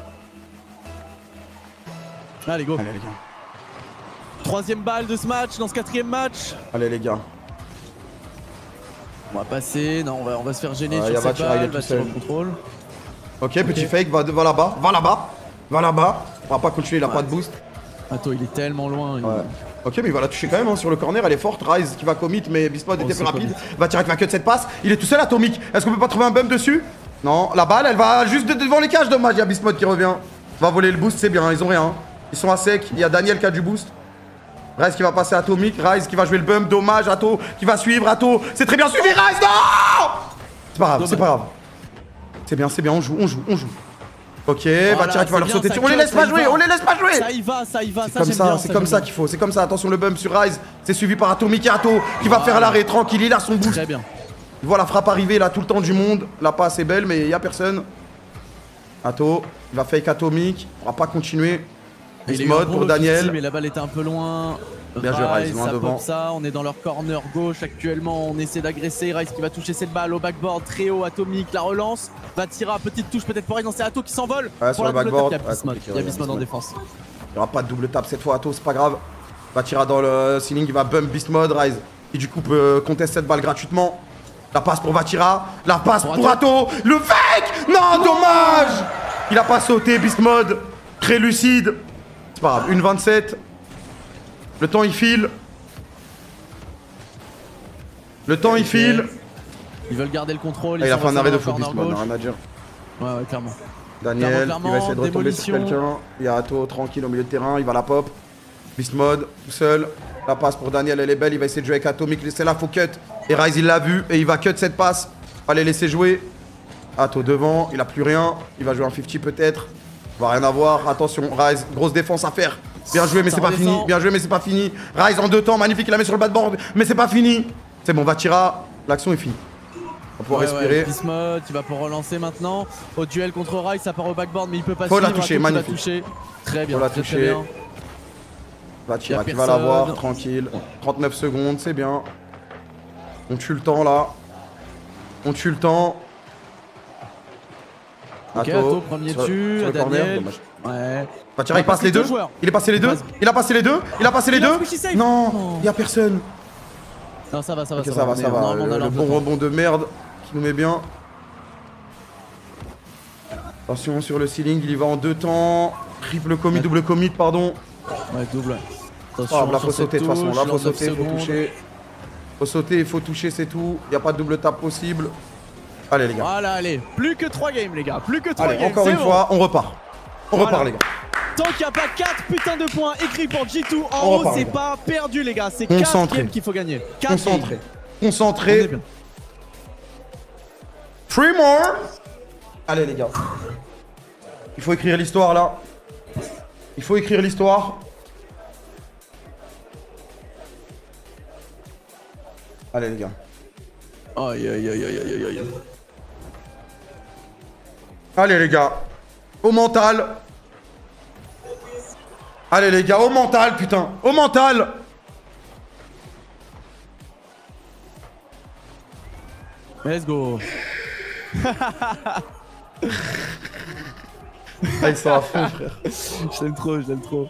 Allez, go. Allez les gars. Troisième balle de ce match, dans ce quatrième match. Allez les gars. On va passer, non on va, on va se faire gêner ah, sur cette Vatira, balle, Vatira au contrôle. Ok, okay. Petit fake, va, va là-bas, va là-bas, va là-bas. On va pas continuer, il a ouais. pas de boost. Ato, il est tellement loin. Il... Ouais. Ok, mais il va la toucher quand même hein, sur le corner, elle est forte. Rise qui va commit, mais Beastmode était plus rapide. Va tirer avec ma cut cette passe. Il est tout seul, Atomic. Est-ce qu'on peut pas trouver un bump dessus? Non, la balle, elle va juste devant les cages. Dommage, il y a Beastmode qui revient. Va voler le boost, c'est bien, ils ont rien. Ils sont à sec. Il y a Daniel qui a du boost. Rise qui va passer à Atomic. Rise qui va jouer le bump. Dommage, Ato qui va suivre. Ato, c'est très bien suivi. Rise, non! C'est pas grave, c'est pas grave. C'est bien, c'est bien, on joue, on joue, on joue. Ok, voilà, va tirer qui va leur sauter dessus. On les laisse pas jouer, on les laisse pas jouer. Ça y va, ça y va, ça j'aime bien. C'est comme ça qu'il faut, c'est comme ça. Attention le bump sur Rise, c'est suivi par Atomic et Ato qui va faire l'arrêt tranquille, il a son boost. Très bien. Il voit la frappe arriver là tout le temps du monde. La passe est belle mais il y a personne. Ato, il va fake Atomic, on va pas continuer. Mode pour Daniel. Mais la balle était un peu loin. Bien joué Rise, loin devant. Ça, on est dans leur corner gauche actuellement, on essaie d'agresser. Rise qui va toucher cette balle au backboard, très haut, Atomic, la relance. Vatira, petite touche peut-être pour Rise, non c'est Ato qui s'envole. Ouais, sur le backboard. Il y a Beastmode en défense. Il n'y aura pas de double tap cette fois, Ato, c'est pas grave. Vatira dans le ceiling, il va bump Beastmode, Rise. Qui du coup peut contester cette balle gratuitement. La passe pour Vatira, la passe pour, pour Ato. Ato. Le fake. Non, dommage. Il a pas sauté, Beastmode. Très lucide. C'est pas grave, une vingt-sept. Le temps il file. Le temps il file. Ils veulent garder le contrôle. Ah, il a fait un arrêt de fou Beastmode, rien à dire. Ouais, ouais, clairement. Daniel, clairement, il va essayer de retomber sur quelqu'un. Il y a Ato tranquille au milieu de terrain, il va la pop. Beastmode, tout seul. La passe pour Daniel, elle est belle. Il va essayer de jouer avec Atomic. C'est là, faut cut. Et Rise, il l'a vu et il va cut cette passe. Allez, laisser jouer. Ato devant, il a plus rien. Il va jouer un cinquante peut-être. Il va rien avoir. Attention, Rise, grosse défense à faire. Bien joué, mais c'est pas fini. Bien joué, mais c'est pas fini. Rise en deux temps, magnifique, il la met sur le bas de board, mais c'est pas fini. C'est bon, Vatira, l'action est finie. On va pouvoir ouais, respirer. Ouais, Beastmode, il va pour relancer maintenant. Au duel contre Rise, ça part au backboard, mais il peut pas Faut suivre. la toucher, magnifique. Toucher. Très bien, Faut la très, toucher. Très bien. Vatira qui va l'avoir, tranquille. trente-neuf secondes, c'est bien. On tue le temps là. On tue le temps. Ok, Ato, Ato premier sur, tue, sur Daniel. Ouais. Vatira, il passe les deux. Il est passé les deux. Il a passé les deux. Il a passé les deux. Non, il y a personne. Non, ça va, ça va, okay, ça, ça va. Ça va, le, le bon rebond de merde qui nous met bien. Attention sur le ceiling, il y va en deux temps. Triple commit, ouais. double commit, pardon. Ouais, double. Attention, oh, là, faut sauter de toute façon. Là, faut sauter, il faut toucher. Faut sauter, il faut toucher, c'est tout. Il n'y a pas de double tap possible. Allez, les gars. Voilà, allez. Plus que trois games, les gars. Plus que trois allez, games. Encore une bon. fois, on repart. On voilà. repart, les gars. Tant qu'il n'y a pas quatre putains de points écrits pour G deux, en haut, c'est pas perdu, les gars. C'est quatre games qu'il faut gagner. Concentré. Concentré. Three more. Allez, les gars. Il faut écrire l'histoire, là. Il faut écrire l'histoire. Allez, les gars. Aïe, aïe, aïe, aïe, aïe, aïe. Allez, les gars. Au mental. Allez, les gars, au mental, putain. Au mental. Let's go. Ah, ils sont à fond, frère. Je l'aime trop, je l'aime trop.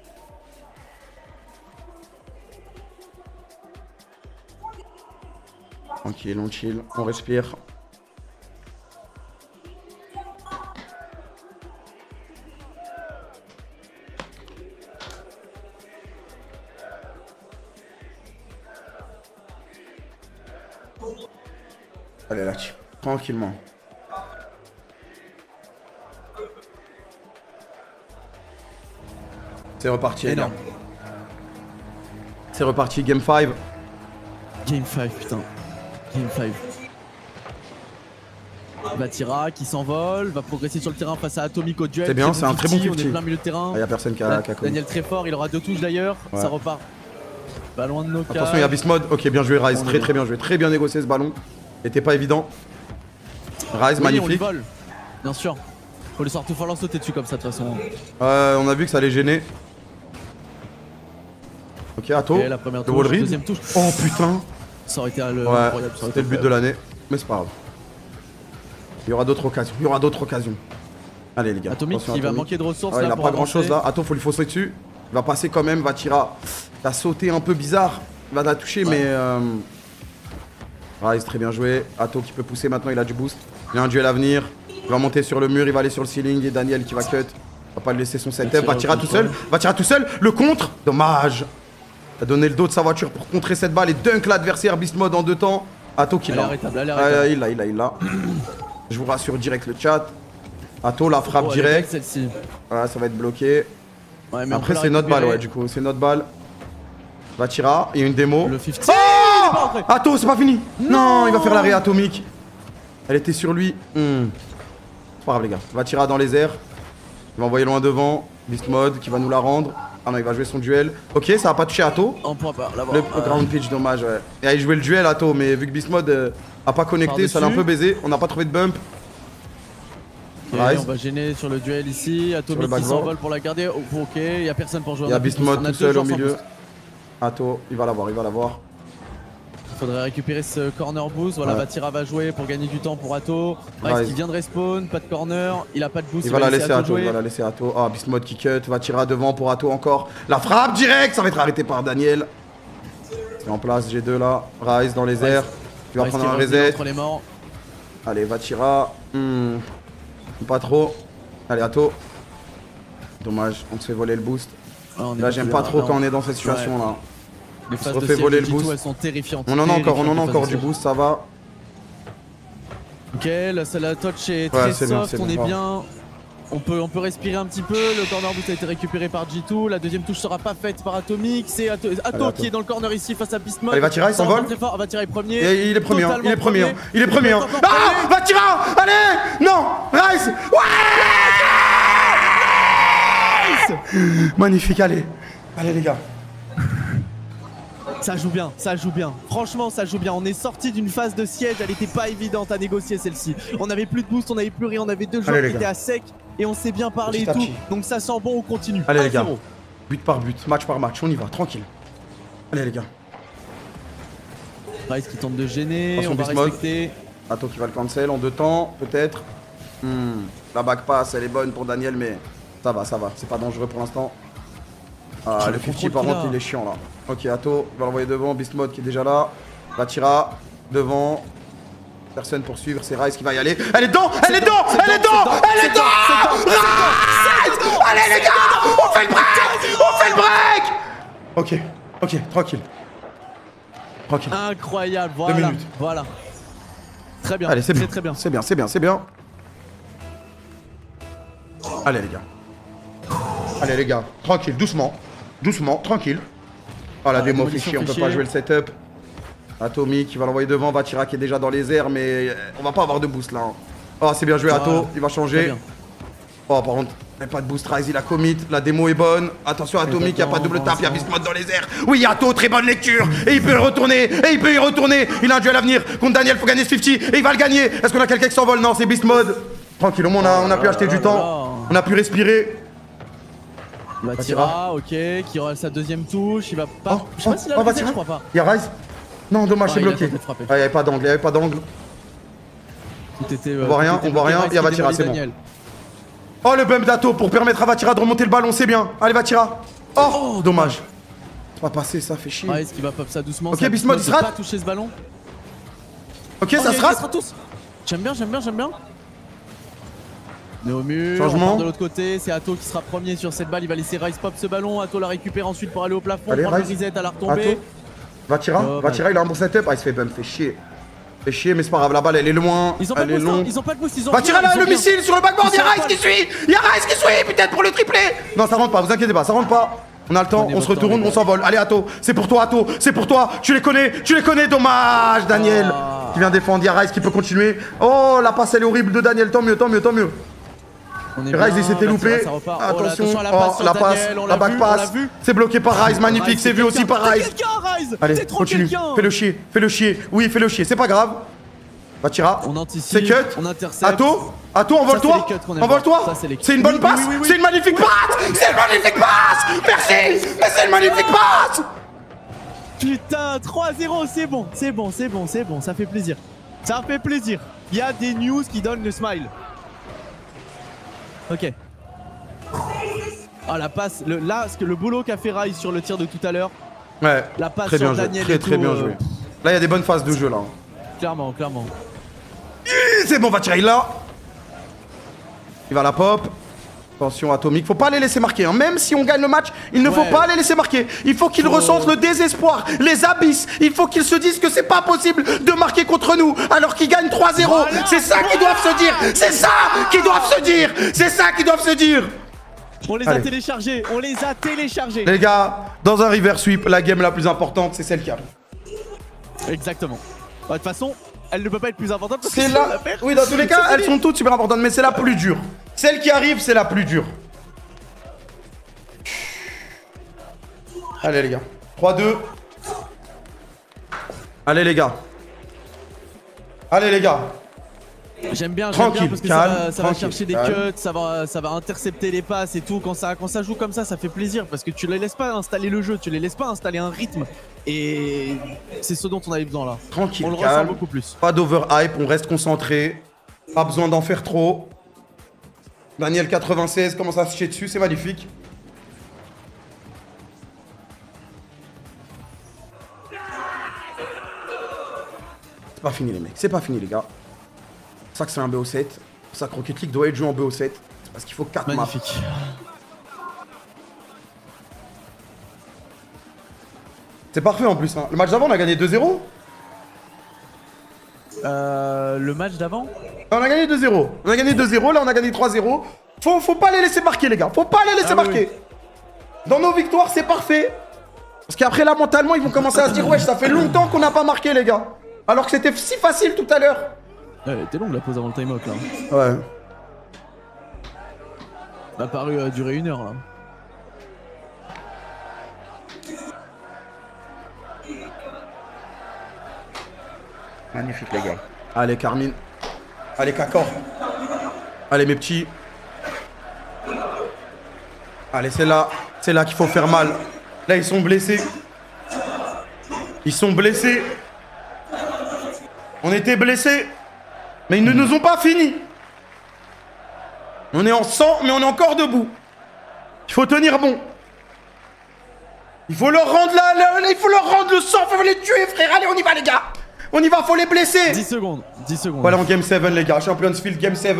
Tranquille, on chill, on respire. Allez là, tranquillement. C'est reparti, les gars. C'est reparti, game cinq. Game cinq, putain. Game cinq. Vatira qui s'envole, va progresser sur le terrain face à Atomic au duel. C'est bien, c'est un très bon on est fifty. plein milieu de terrain. Il n'y a personne qui a, qui a connu. Daniel très fort, il aura deux touches d'ailleurs, ouais. Ça repart. Pas loin de nos cas. Attention, il y a Beastmode. Ok, bien joué Rise, très très bien joué, très bien négocié ce ballon. Était pas évident. Rise, oui, magnifique. On lui vole. Bien sûr. Faut le sortir, faut leur sauter dessus comme ça de toute façon. Euh, on a vu que ça allait gêner. Ok, Ato. Et la première touche, le wall deuxième touche. Oh putain. Ça aurait été le ouais, incroyable. C'était le but de l'année, mais c'est pas grave. Il y aura d'autres occasions. Il y aura d'autres occasions. Allez les gars. Atomic qui va manquer de ressources. Ouais, là, il a pour pas avancer. grand chose là. Ato, faut lui fausser dessus. Il va passer quand même. Vatira. Il a sauté un peu bizarre. Il va la toucher, ouais. mais. Euh... Rise, très bien joué. Ato qui peut pousser maintenant. Il a du boost. Il y a un duel à venir. Il va monter sur le mur. Il va aller sur le ceiling. Et Daniel qui va cut. On va pas le laisser son setup. Va tirer tout seul. Va tirer tout seul. Le contre. Dommage. Il a donné le dos de sa voiture pour contrer cette balle et dunk l'adversaire. Beast Mode en deux temps. Atto qui l'a. Ah, il l'a, il l'a, il l'a. Je vous rassure direct le chat. Atto la frappe oh, direct. Voilà, ça va être bloqué. Ouais, mais après c'est notre balle, ouais, du coup. C'est notre balle. Vatira, il y a une démo. Le cinquante. Oh Atto, c'est pas fini. Non, non, il va faire l'arrêt atomique. Elle était sur lui. Hmm. C'est pas grave, les gars. Vatira dans les airs. Il va envoyer loin devant. Beast Mode qui va nous la rendre. Ah non, il va jouer son duel. Ok, ça va pas toucher Atto. On pourra pas l'avoir. Le euh... ground pitch, dommage, ouais. Et il jouait le duel Atto, mais vu que Beast Mode euh, a pas connecté, ça l'a un peu baisé. On n'a pas trouvé de bump. Okay, on va gêner sur le duel ici. Atomic qui s'envole pour la garder. Oh, ok, il y a personne pour jouer. Il y a Beast Mode tout seul au milieu. Atto, il va l'avoir, il va l'avoir. Il faudrait récupérer ce corner boost. Voilà, ouais. Vatira va jouer pour gagner du temps pour Atto. Rise qui vient de respawn, pas de corner, il a pas de boost. Il, il va, va la laisser Atto, il va la laisser Atto. Ah, Beast Mode qui cut, Vatira devant pour Atto encore. La frappe direct, ça va être arrêté par Daniel. C'est en place, G deux là. Rise dans les Rise. airs. Il va Rise prendre un reset. Les morts. Allez, Vatira. Hmm. Pas trop. Allez, Atto. Dommage, on se fait voler le boost. Ah, là, j'aime pas trop là, quand on est dans cette situation ouais. là. Les phases de voler le boost. Elles sont terrifiantes. On en a encore, on en a encore du boost, ça va. Ok, là, la touch est très ouais, soft, bien, on est bien. bien. On peut, on peut respirer un petit peu. Le corner boost a été récupéré par G deux. La deuxième touche sera pas faite par Atomic. C'est Atto, Atto Allez, qui est dans le corner ici face à Beast Mode. Allez, Vatira, il s'envole. Vatira est premier. Et il est premier, hein. il est premier. Hein. Il est premier. Hein. Ah, Vatira, allez, non, Rise. Ouais. Magnifique, allez. Allez, les gars. Ça joue bien, ça joue bien. Franchement, ça joue bien. On est sorti d'une phase de siège, elle était pas évidente à négocier celle-ci. On avait plus de boost, on avait plus rien, on avait deux joueurs Allez, qui étaient à sec et on s'est bien parlé et tout. Donc ça sent bon, on continue. Allez les gars, but par but, match par match, on y va, tranquille. Allez les gars. Rise qui tente de gêner, Attention, on va respecter. Atto qui va le cancel en deux temps, peut-être. Hmm. La back pass, elle est bonne pour Daniel, mais ça va, ça va. C'est pas dangereux pour l'instant. Ah, le cinquante par contre, il est chiant là. Ok, Atto va l'envoyer devant. Beast Mode qui est déjà là. Vatira devant. Personne pour suivre, c'est Rise qui va y aller. Elle est dedans, elle est dedans, elle est dedans, elle est dedans. Allez les gars, on fait le break, on fait le break. Ok, ok, tranquille. Tranquille. Incroyable, voilà. Deux minutes. Voilà. Très bien. Allez, c'est bien, très bien. C'est bien, c'est bien, c'est bien. Allez les gars. Allez les gars, tranquille, doucement. Doucement, tranquille. Oh la ah, démo fait chier, on peut pas jouer le setup. Atomic qui va l'envoyer devant, Vatira qui est déjà dans les airs, mais on va pas avoir de boost là. Hein. Oh c'est bien joué Atto, il va changer. Oh par contre, il n'y a pas de boost, Rise il a commit, la démo est bonne. Attention Atomic, il n'y a pas de double tap, il y a Beast Mode dans les airs. Oui Atto, très bonne lecture. Et il peut y retourner, et il peut y retourner. Il a un duel à venir contre Daniel, faut gagner ce cinquante et il va le gagner. Est-ce qu'on a quelqu'un qui s'envole? Non, c'est Beast Mode. Tranquille, au moins on a, on a pu acheter du temps. On a pu respirer. Vatira, ok, qui aura sa deuxième touche, il va pas... Oh, je sais pas s'il a oh, le reset, je crois pas. Il y a Rise. Non, dommage, ah, c'est bloqué. Ah, il n'y avait pas d'angle, il n'y avait pas d'angle. Tout était... Euh, on voit rien, on voit rien, il y a Vatira, c'est bon. Oh, le bump d'Atto pour permettre à Vatira de remonter le ballon, c'est bien. Allez, Vatira. Oh, oh dommage. C'est pas passé, ça fait chier. Ah, est-ce qu'il va pop ça doucement? Ok, Beast Mode, il se rate. pas toucher ce ballon. Ok, ça se rate. J'aime bien, j'aime bien, j'aime bien. Néomu, changement de l'autre côté, c'est Atto qui sera premier sur cette balle, il va laisser Rise pop ce ballon, Atto la récupère ensuite pour aller au plafond, Allez, prendre le reset à la retomber. Vatira, oh, Vatira il a un bon setup, ah il se fait bump, fait chier. Fait chier mais c'est pas grave, la balle elle est loin, ils ont elle pas est boost, longue. Ils ont pas de boost, ils ont Vatira là, le missile sur le backboard, y'a Rise qui suit. Y'a Rise qui suit, peut-être pour le triplé. Non ça rentre pas, vous inquiétez pas, ça rentre pas. On a le temps, on, on se retourne, on s'envole. Allez Atto, c'est pour toi Atto, c'est pour toi, tu les connais, tu les connais, dommage Daniel qui vient défendre, y'a Rise qui peut continuer. Oh la passe elle est horrible de Daniel, tant mieux, tant mieux, tant mieux. Rise il s'était loupé. Attention, oh, attention à la passe, oh, la, passe Daniel, la back passe. C'est bloqué par Rise, magnifique, c'est vu aussi par Rise. Allez, continue, fais-le chier, fais-le chier. Oui, fais-le chier, c'est pas grave. Vatira, c'est cut. On intercepte. Atto, Atto, envole-toi. Envole-toi. C'est une bonne passe. C'est une magnifique passe. C'est une magnifique passe. Merci. Mais c'est une magnifique passe. Putain, trois à zéro, c'est bon, c'est bon, c'est bon, c'est bon, ça fait plaisir. Ça fait plaisir. Il y a des news qui donnent le smile. Ok. Ah la passe, le, là, ce que le boulot qu'a fait Rise sur le tir de tout à l'heure. Ouais. La passe très sur bien Daniel joué. Très et très tout, bien euh... joué. Là il y a des bonnes phases de jeu là. Clairement, clairement. C'est bon, Vatira il là. Il va la pop. Attention Atomic, faut pas les laisser marquer. Hein. Même si on gagne le match, il ne faut ouais. pas les laisser marquer. Il faut qu'ils oh. ressentent le désespoir, les abysses. Il faut qu'ils se disent que c'est pas possible de marquer contre nous alors qu'ils gagnent trois zéro. Voilà. C'est ça qu'ils doivent se dire. C'est ça qu'ils doivent se dire. C'est ça qu'ils doivent se dire. On les Allez. a téléchargés. On les a téléchargés. Les gars, dans un river sweep, la game la plus importante, c'est celle qui arrive. Exactement. De toute façon, elle ne peut pas être plus importante parce que c'est si la... la perd, oui, dans tous les cas, elles sont toutes super importantes, mais c'est la plus dure. Celle qui arrive, c'est la plus dure. Allez les gars. trois deux. Allez les gars. Allez les gars. J'aime bien, tranquille, bien parce que calme, ça va, ça va chercher des calme. cuts, ça va, ça va intercepter les passes et tout. Quand ça, quand ça joue comme ça, ça fait plaisir parce que tu les laisses pas installer le jeu, tu les laisses pas installer un rythme. Et c'est ce dont on avait besoin là. Tranquille, on le calme. ressent beaucoup plus. Pas d'overhype, on reste concentré. Pas besoin d'en faire trop. Daniel quatre-vingt-seize commence à se chier dessus, c'est magnifique. C'est pas fini les mecs, c'est pas fini les gars. C'est ça que c'est un B O sept. C'est pour ça que Rocket League doit être joué en B O sept. C'est parce qu'il faut quatre maps. Magnifique. C'est parfait en plus. Hein. Le match d'avant, on a gagné deux zéro. Euh, le match d'avant On a gagné deux zéro. On a gagné deux zéro, là on a gagné trois zéro. Faut, faut pas les laisser marquer les gars. Faut pas les laisser ah, marquer. Oui. Dans nos victoires, c'est parfait. Parce qu'après là, mentalement, ils vont commencer à se dire ouais, ça fait longtemps qu'on n'a pas marqué les gars. Alors que c'était si facile tout à l'heure. Ouais, elle était longue la pause avant le time-out là. Ouais. Ça a paru euh, durer une heure là. Magnifique les gars. Allez Carmine. Allez Cacor. Allez mes petits. Allez c'est là. C'est là qu'il faut faire mal. Là ils sont blessés. Ils sont blessés. On était blessés. Mais ils ne nous ont pas fini. On est en sang, mais on est encore debout. Il faut tenir bon. Il faut leur rendre la, la, il faut leur rendre le sang, il faut les tuer frère. Allez on y va les gars. On y va, faut les blesser. dix secondes, dix secondes. Voilà en game sept les gars, Champions Field game sept.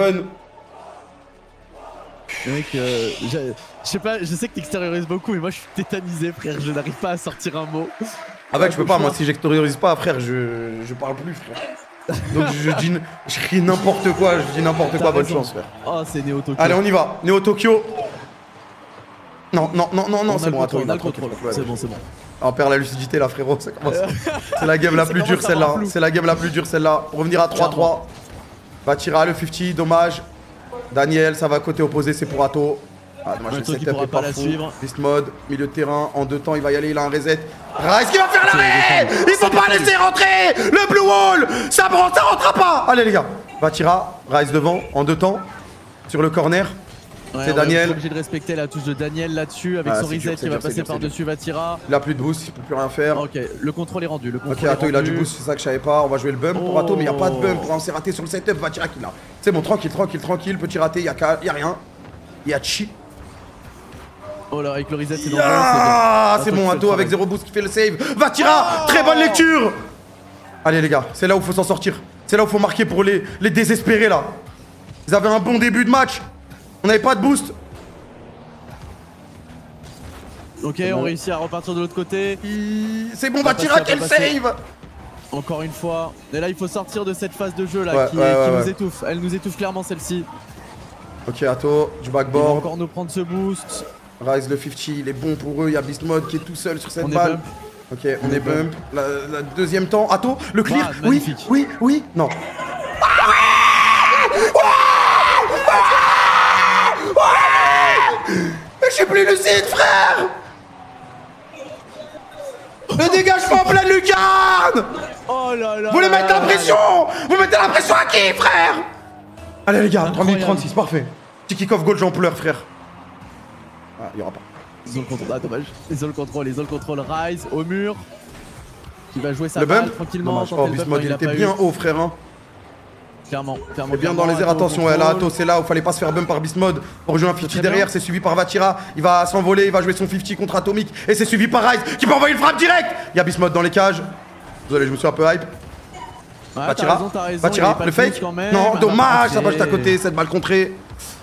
Mec, euh, je sais pas, je sais que t'extériorises beaucoup, mais moi je suis tétanisé frère, je n'arrive pas à sortir un mot. Ah bah je peux pas, moi si j'extériorise pas frère, je, je parle plus frère. Donc je dis, je crie n'importe quoi, je dis n'importe quoi, bonne chance frère. Oh c'est Néo Tokyo. Allez on y va, Néo Tokyo. Non, non, non, non, non, c'est bon, attends, on a le contrôle, c'est bon, c'est bon. Ah, on perd la lucidité là frérot, ça commence. C'est la game la plus dure celle-là, c'est la game la plus dure celle-là. Pour revenir à trois trois. Vatira le cinquante, dommage. Daniel, ça va côté opposé, c'est pour Ato. Ah, dommage, le setup est pas fou. Beast mode, milieu de terrain, en deux temps, il va y aller, il a un reset. Rice qui va faire l'arrêt. Il faut pas laisser rentrer le blue wall. Ça rentre, ça rentrera pas. Allez les gars, Vatira, Rice devant, en deux temps, sur le corner. Ouais, c'est Daniel. On est obligé de respecter la touche de Daniel là-dessus avec ah, son reset dur, qui va dur, passer par-dessus Vatira. Il a plus de boost, il peut plus rien faire. Ok, le contrôle est rendu. Le contrôle ok, Ato il a du boost, c'est ça que je savais pas. On va jouer le bump oh. pour Ato, mais il n'y a pas de bump. On s'est raté sur le setup. Vatira qui l'a. C'est bon, tranquille, tranquille, tranquille. Petit raté, il n'y a, y a rien. Il y a chi. Oh là, avec le reset, c'est dangereux. Ah, c'est bon, Ato avec zéro boost qui fait le save. Vatira, oh très bonne lecture. Allez les gars, c'est là où il faut s'en sortir. C'est là où il faut marquer pour les, les désespérer là. Ils avaient un bon début de match. On n'avait pas de boost. Ok, on bon. réussit à repartir de l'autre côté. C'est bon, Vatira, quel save. Encore une fois. Et là, il faut sortir de cette phase de jeu là ouais, qui, ouais, qui ouais, nous ouais. étouffe. Elle nous étouffe clairement celle-ci. Ok, Ato, du backboard. Il va encore nous prendre ce boost. Rise le cinquante, il est bon pour eux. Il y a Beast Mode qui est tout seul sur cette on balle. Ok, on, on est bump. bump. La, la deuxième temps. Ato, le clear. Ah, oui, oui, oui, non. Ah ouais ouais ouais mais je suis plus lucide, frère. Le dégagement en pleine lucarne. Oh là là. Vous voulez mettre la pression. Vous mettez la pression à qui, frère? Allez les gars, trois minutes trente-six, parfait. Petit kick-off goal, j'en pleure, frère. Ah, il y aura pas. Ils ont le contrôle, ah dommage. Ils ont le contrôle, ils ont le contrôle. Rise au mur. Qui va jouer sa le balle bump tranquillement. Oh, Beast Mode, il était bien haut, frère. Hein. Clairement, clairement. Et bien dans les airs, attention, ouais, là, Ato, c'est là où fallait pas se faire bump par Beast Mode. Pour jouer un cinquante derrière, c'est suivi par Vatira. Il va s'envoler, il va jouer son cinquante contre Atomic. Et c'est suivi par Rise qui peut envoyer une frappe directe. Il y a Beast Mode dans les cages. Désolé, je me suis un peu hype. Ouais, Vatira, raison, raison, Vatira, le fake. même, non, dommage, ça va juste à côté, cette balle contrée.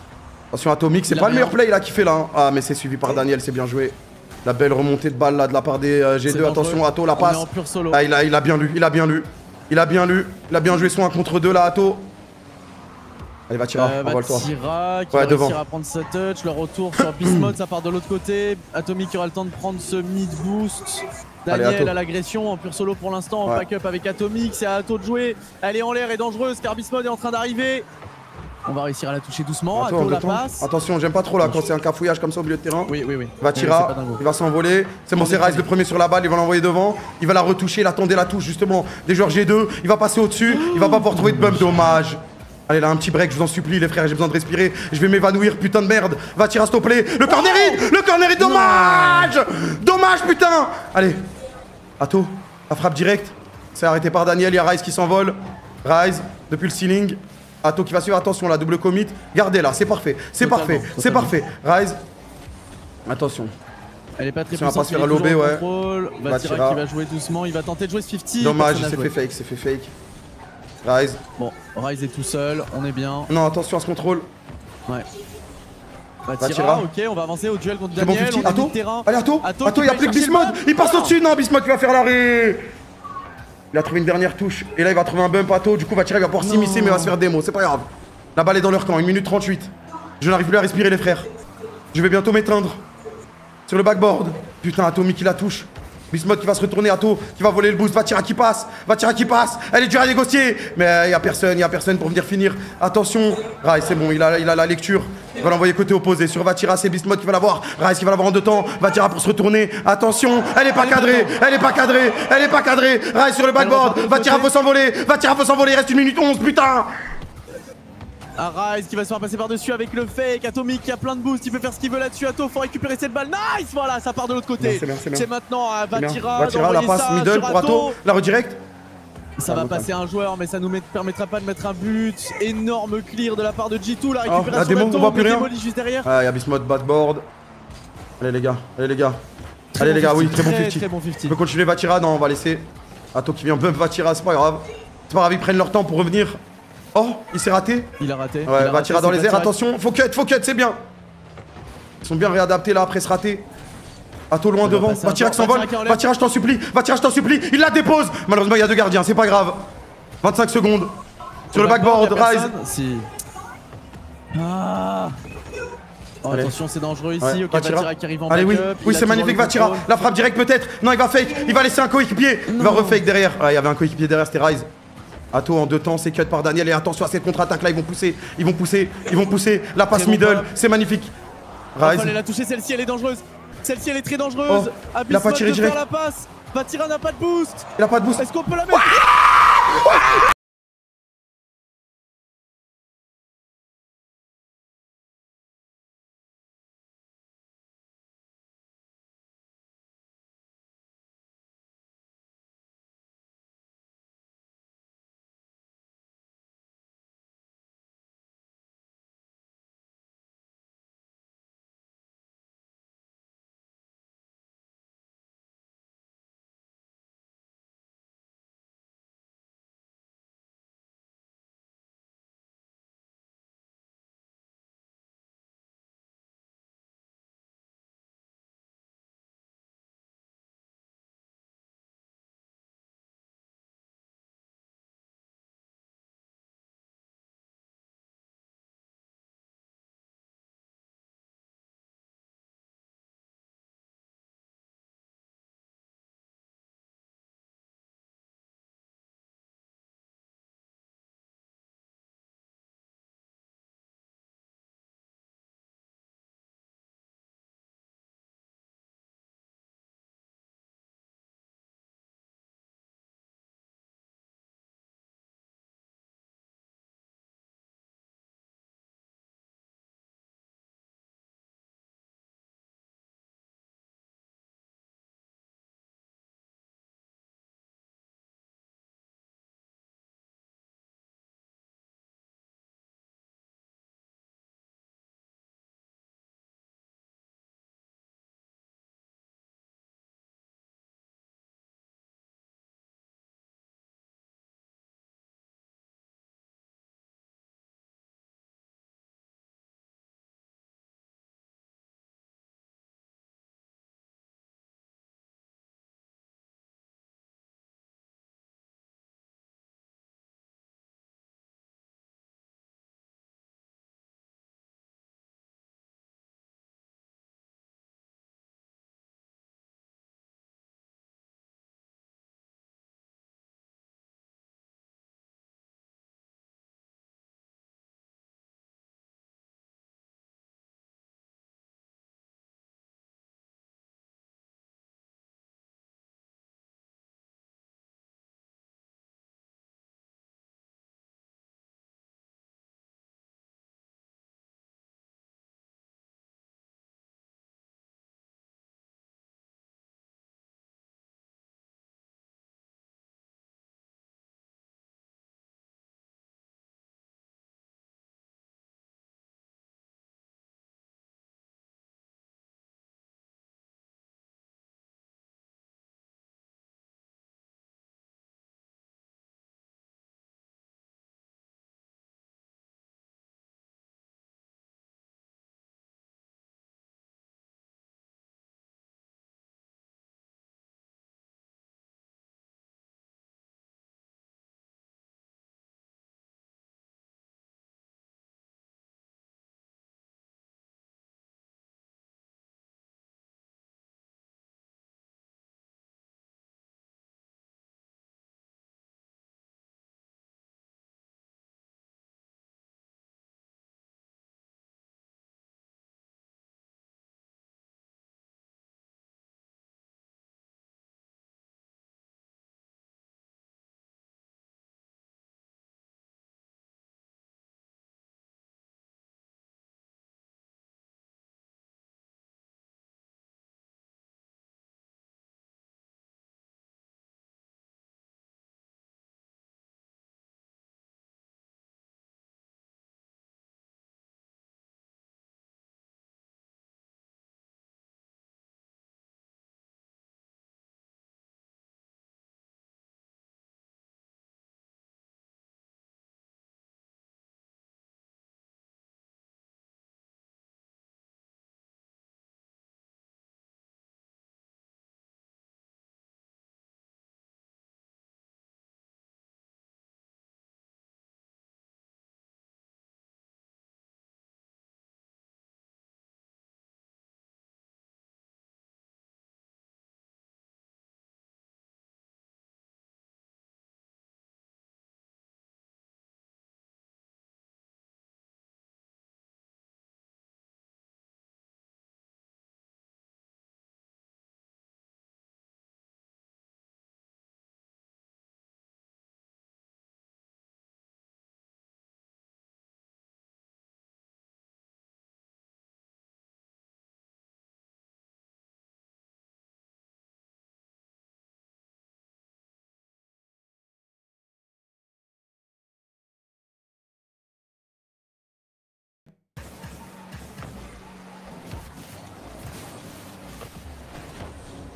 Attention, Atomic, c'est pas le meilleur play là qu'il fait là. Hein. Ah, mais c'est suivi par Daniel, c'est bien joué. La belle remontée de balle là de la part des euh, G deux. Attention, Atto, la passe. Ah, il a, il a bien lu, il a bien lu. Il a bien lu. Il a bien joué son un contre deux là, Atto. Allez, Vatira, euh, envole-toi. Vatira qui ouais, va devant. réussir à prendre sa touch. Le retour sur Bismuth, ça part de l'autre côté. Atomic qui aura le temps de prendre ce mid boost. Daniel Allez, à l'agression en pur solo pour l'instant, en ouais. pack-up avec Atomic. C'est à Atto de jouer. Elle est en l'air et dangereuse car Bismuth est en train d'arriver. On va réussir à la toucher doucement. Attends, Atto la passe. Attention, j'aime pas trop là quand c'est un cafouillage comme ça au milieu de terrain. Oui, oui, oui. Vatira, il va s'envoler. C'est bon, c'est Rise le premier sur la balle. Il va l'envoyer devant. Il va la retoucher. Il attendait la touche justement des joueurs G deux. Il va passer au-dessus. Il va pas pouvoir trouver de bump. Dommage. Allez là, un petit break, je vous en supplie les frères, j'ai besoin de respirer. Je vais m'évanouir, putain de merde. Vatira, s'il te plaît. Le corner hit. Le corner hit, dommage. Dommage, putain. Allez. Atto, la frappe directe. C'est arrêté par Daniel. Il y a Rise qui s'envole. Rise, depuis le ceiling. Atto qui va suivre, attention, la double commit. Gardez là, c'est parfait, c'est parfait, c'est parfait. Rise. Attention. Elle est pas très puissante. On va pas se faire lober, ouais. Vatira qui va jouer doucement, il va tenter de jouer ce cinquante. Dommage, il s'est fait fake, c'est fait fake. Rise. Bon, Rise est tout seul, on est bien. Non, attention à ce contrôle. Ouais. Vatira, ok, on va avancer au duel contre Daniel. Bon, Atto. Allez, Atto. Atto, il n'y a plus que Bismuth. Il passe au-dessus, non, Bismuth qui va faire l'arrêt. Il a trouvé une dernière touche. Et là, il va trouver un bump Atto. Du coup, Vatira, il va pouvoir s'immiscer, mais il va se faire démo. C'est pas grave. La balle est dans leur camp, une minute trente-huit. Je n'arrive plus à respirer, les frères. Je vais bientôt m'éteindre. Sur le backboard. Putain, Atomic qui la touche. Bismuth qui va se retourner, Atto qui va voler le boost. Vatira qui passe. Vatira qui passe. Elle est dure à négocier. Mais il n'y a personne, il n'y a personne pour venir finir. Attention. Rise, c'est bon, il a, il a la lecture. Il va l'envoyer côté opposé. Sur Vatira, c'est Bismuth qui va l'avoir. Rise qui va l'avoir en deux temps. Vatira pour se retourner. Attention. Elle est pas cadrée. Elle est pas cadrée. Elle est pas cadrée. Rise sur le backboard. Vatira faut s'envoler. Vatira faut s'envoler. Il reste une minute onze, putain. Rise qui va se faire passer par-dessus avec le fake. Atomic qui a plein de boost, il peut faire ce qu'il veut là-dessus. Atto, faut récupérer cette balle. Nice, voilà, ça part de l'autre côté. C'est maintenant à Vatira. Vatira, la passe middle pour Atto. La redirect. Ça va passer un joueur, mais ça nous met, permettra pas de mettre un but. Énorme clear de la part de G deux. La récupération. Oh, la démo, on voit plus rien. Juste derrière. Ah, il y a Bismuth backboard. Allez les gars, allez les gars. Très allez bon les gars, oui, très bon cinquante. Très bon cinquante. On peut continuer Vatira, non, on va laisser. Atto qui vient bump Vatira, c'est pas grave. C'est pas grave, ils prennent leur temps pour revenir. Oh, il s'est raté. Il a raté. Ouais, Vatira dans les airs, attention, faut cut, faut cut, c'est bien. Ils sont bien réadaptés là après ce raté. Atto loin devant, Vatira qui s'envole. Vatira, je t'en supplie, Vatira, je t'en supplie. Il la dépose. Malheureusement, il y a deux gardiens, c'est pas grave. vingt-cinq secondes. Sur le backboard, Rise. Si. Ah. Oh, attention, c'est dangereux ici. Ouais, ok, Vatira. Vatira qui arrive en Allez, oui, backup, oui, c'est magnifique, Vatira. La frappe directe peut-être. Non, il va fake. Il va laisser un coéquipier. Il va refake derrière. Ah, il y avait un coéquipier derrière, c'était Rise. Atto en deux temps, c'est cut par Daniel. Et attention à cette contre-attaque là, ils vont pousser. Ils vont pousser. Ils vont pousser. La passe middle, c'est magnifique. Rise. Elle a touché celle-ci, elle est dangereuse. Celle-ci, elle est très dangereuse. Oh, il a pas tiré direct. La passe. Vatira n'a pas de boost. Il a pas de boost. Est-ce qu'on peut la mettre?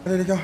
Allez les gars.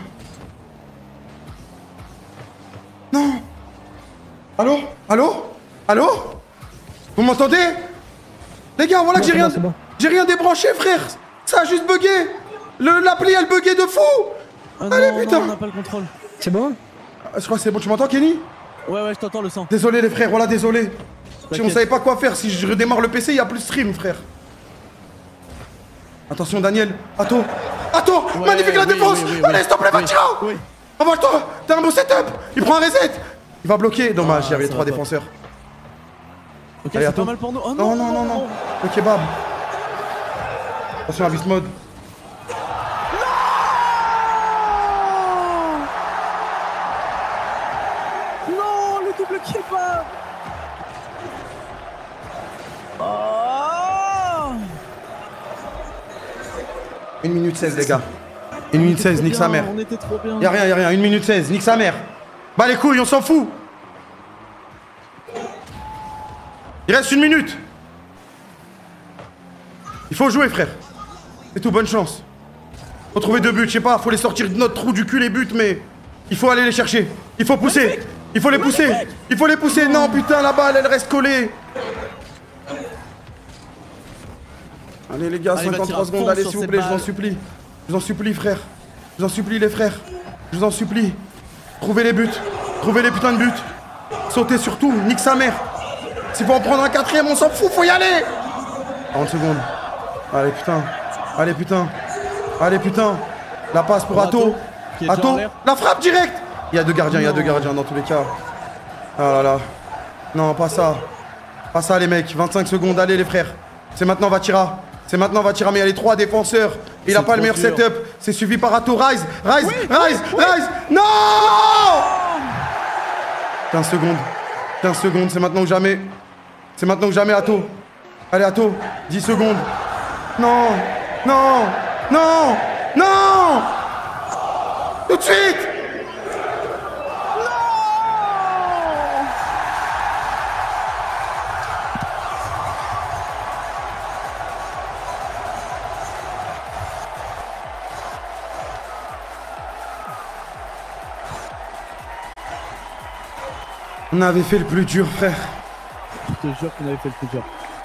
Non. Allô? Allô? Allô? Vous m'entendez? Les gars, voilà que j'ai rien... Bon. J'ai rien débranché, frère. Ça a juste bugué. L'appli, elle buguait de fou. Ah Allez, non, putain. Non, on n'a pas le contrôle. C'est bon? Je crois que c'est bon. Tu m'entends, Kenny? Ouais, ouais, je t'entends le sang. Désolé, les frères. Voilà, désolé. Si on savait pas quoi faire. Si je redémarre le P C, il y a plus de stream, frère. Attention, Daniel. Atto. Atto. Ouais, magnifique la oui, défense. Oui, oui, Allez, s'il te plaît, Mathieu. Oui. Envoie-toi. T'as un beau setup. Il prend un reset. Il va bloquer. Dommage, il y avait trois défenseurs. Ok, c'est pas mal pour nous. Oh non, non, non, non, non. Le kebab. Attention à Beast Mode. Non. Non, le double kebab. Oh. une minute seize, les gars. une minute seize, nique sa mère. On était trop bien. Y'a rien, y'a rien. une minute seize, nique sa mère. Bah les couilles, on s'en fout. Il reste une minute. Il faut jouer, frère. C'est tout, bonne chance. Faut trouver deux buts, je sais pas, faut les sortir de notre trou du cul les buts, mais il faut aller les chercher. Il faut pousser. Il faut les pousser. Il faut les pousser. Non, putain, la balle, elle reste collée. Allez, les gars, allez, cinquante-trois secondes, allez, s'il vous plaît, je vous en supplie. Je vous en supplie, frère. Je vous en supplie, les frères. Je vous en supplie. Trouvez les buts. Trouvez les putains de buts. Sautez surtout, nique sa mère. S'il faut en prendre un quatrième, on s'en fout, faut y aller. trente secondes. Allez, putain. Allez, putain. Allez, putain. La passe pour Atto. Atto. La frappe directe. Il y a deux gardiens, il y a deux gardiens dans tous les cas. Ah là là. Non, pas ça. Pas ça, les mecs. vingt-cinq secondes, allez, les frères. C'est maintenant Vatira. C'est maintenant Vatira, mais il y a les trois défenseurs. Il a pas le meilleur dur. setup. C'est suivi par Atto. Rise. Rise. Oui, Rise. Oui, Rise. Oui. Non. quinze secondes. quinze secondes, c'est maintenant ou jamais. C'est maintenant ou jamais, Atto. Allez, Atto. dix secondes. Non. Non. Non. Non. Tout de suite. On avait fait le plus dur, frère. Je te jure qu'on avait fait le plus dur.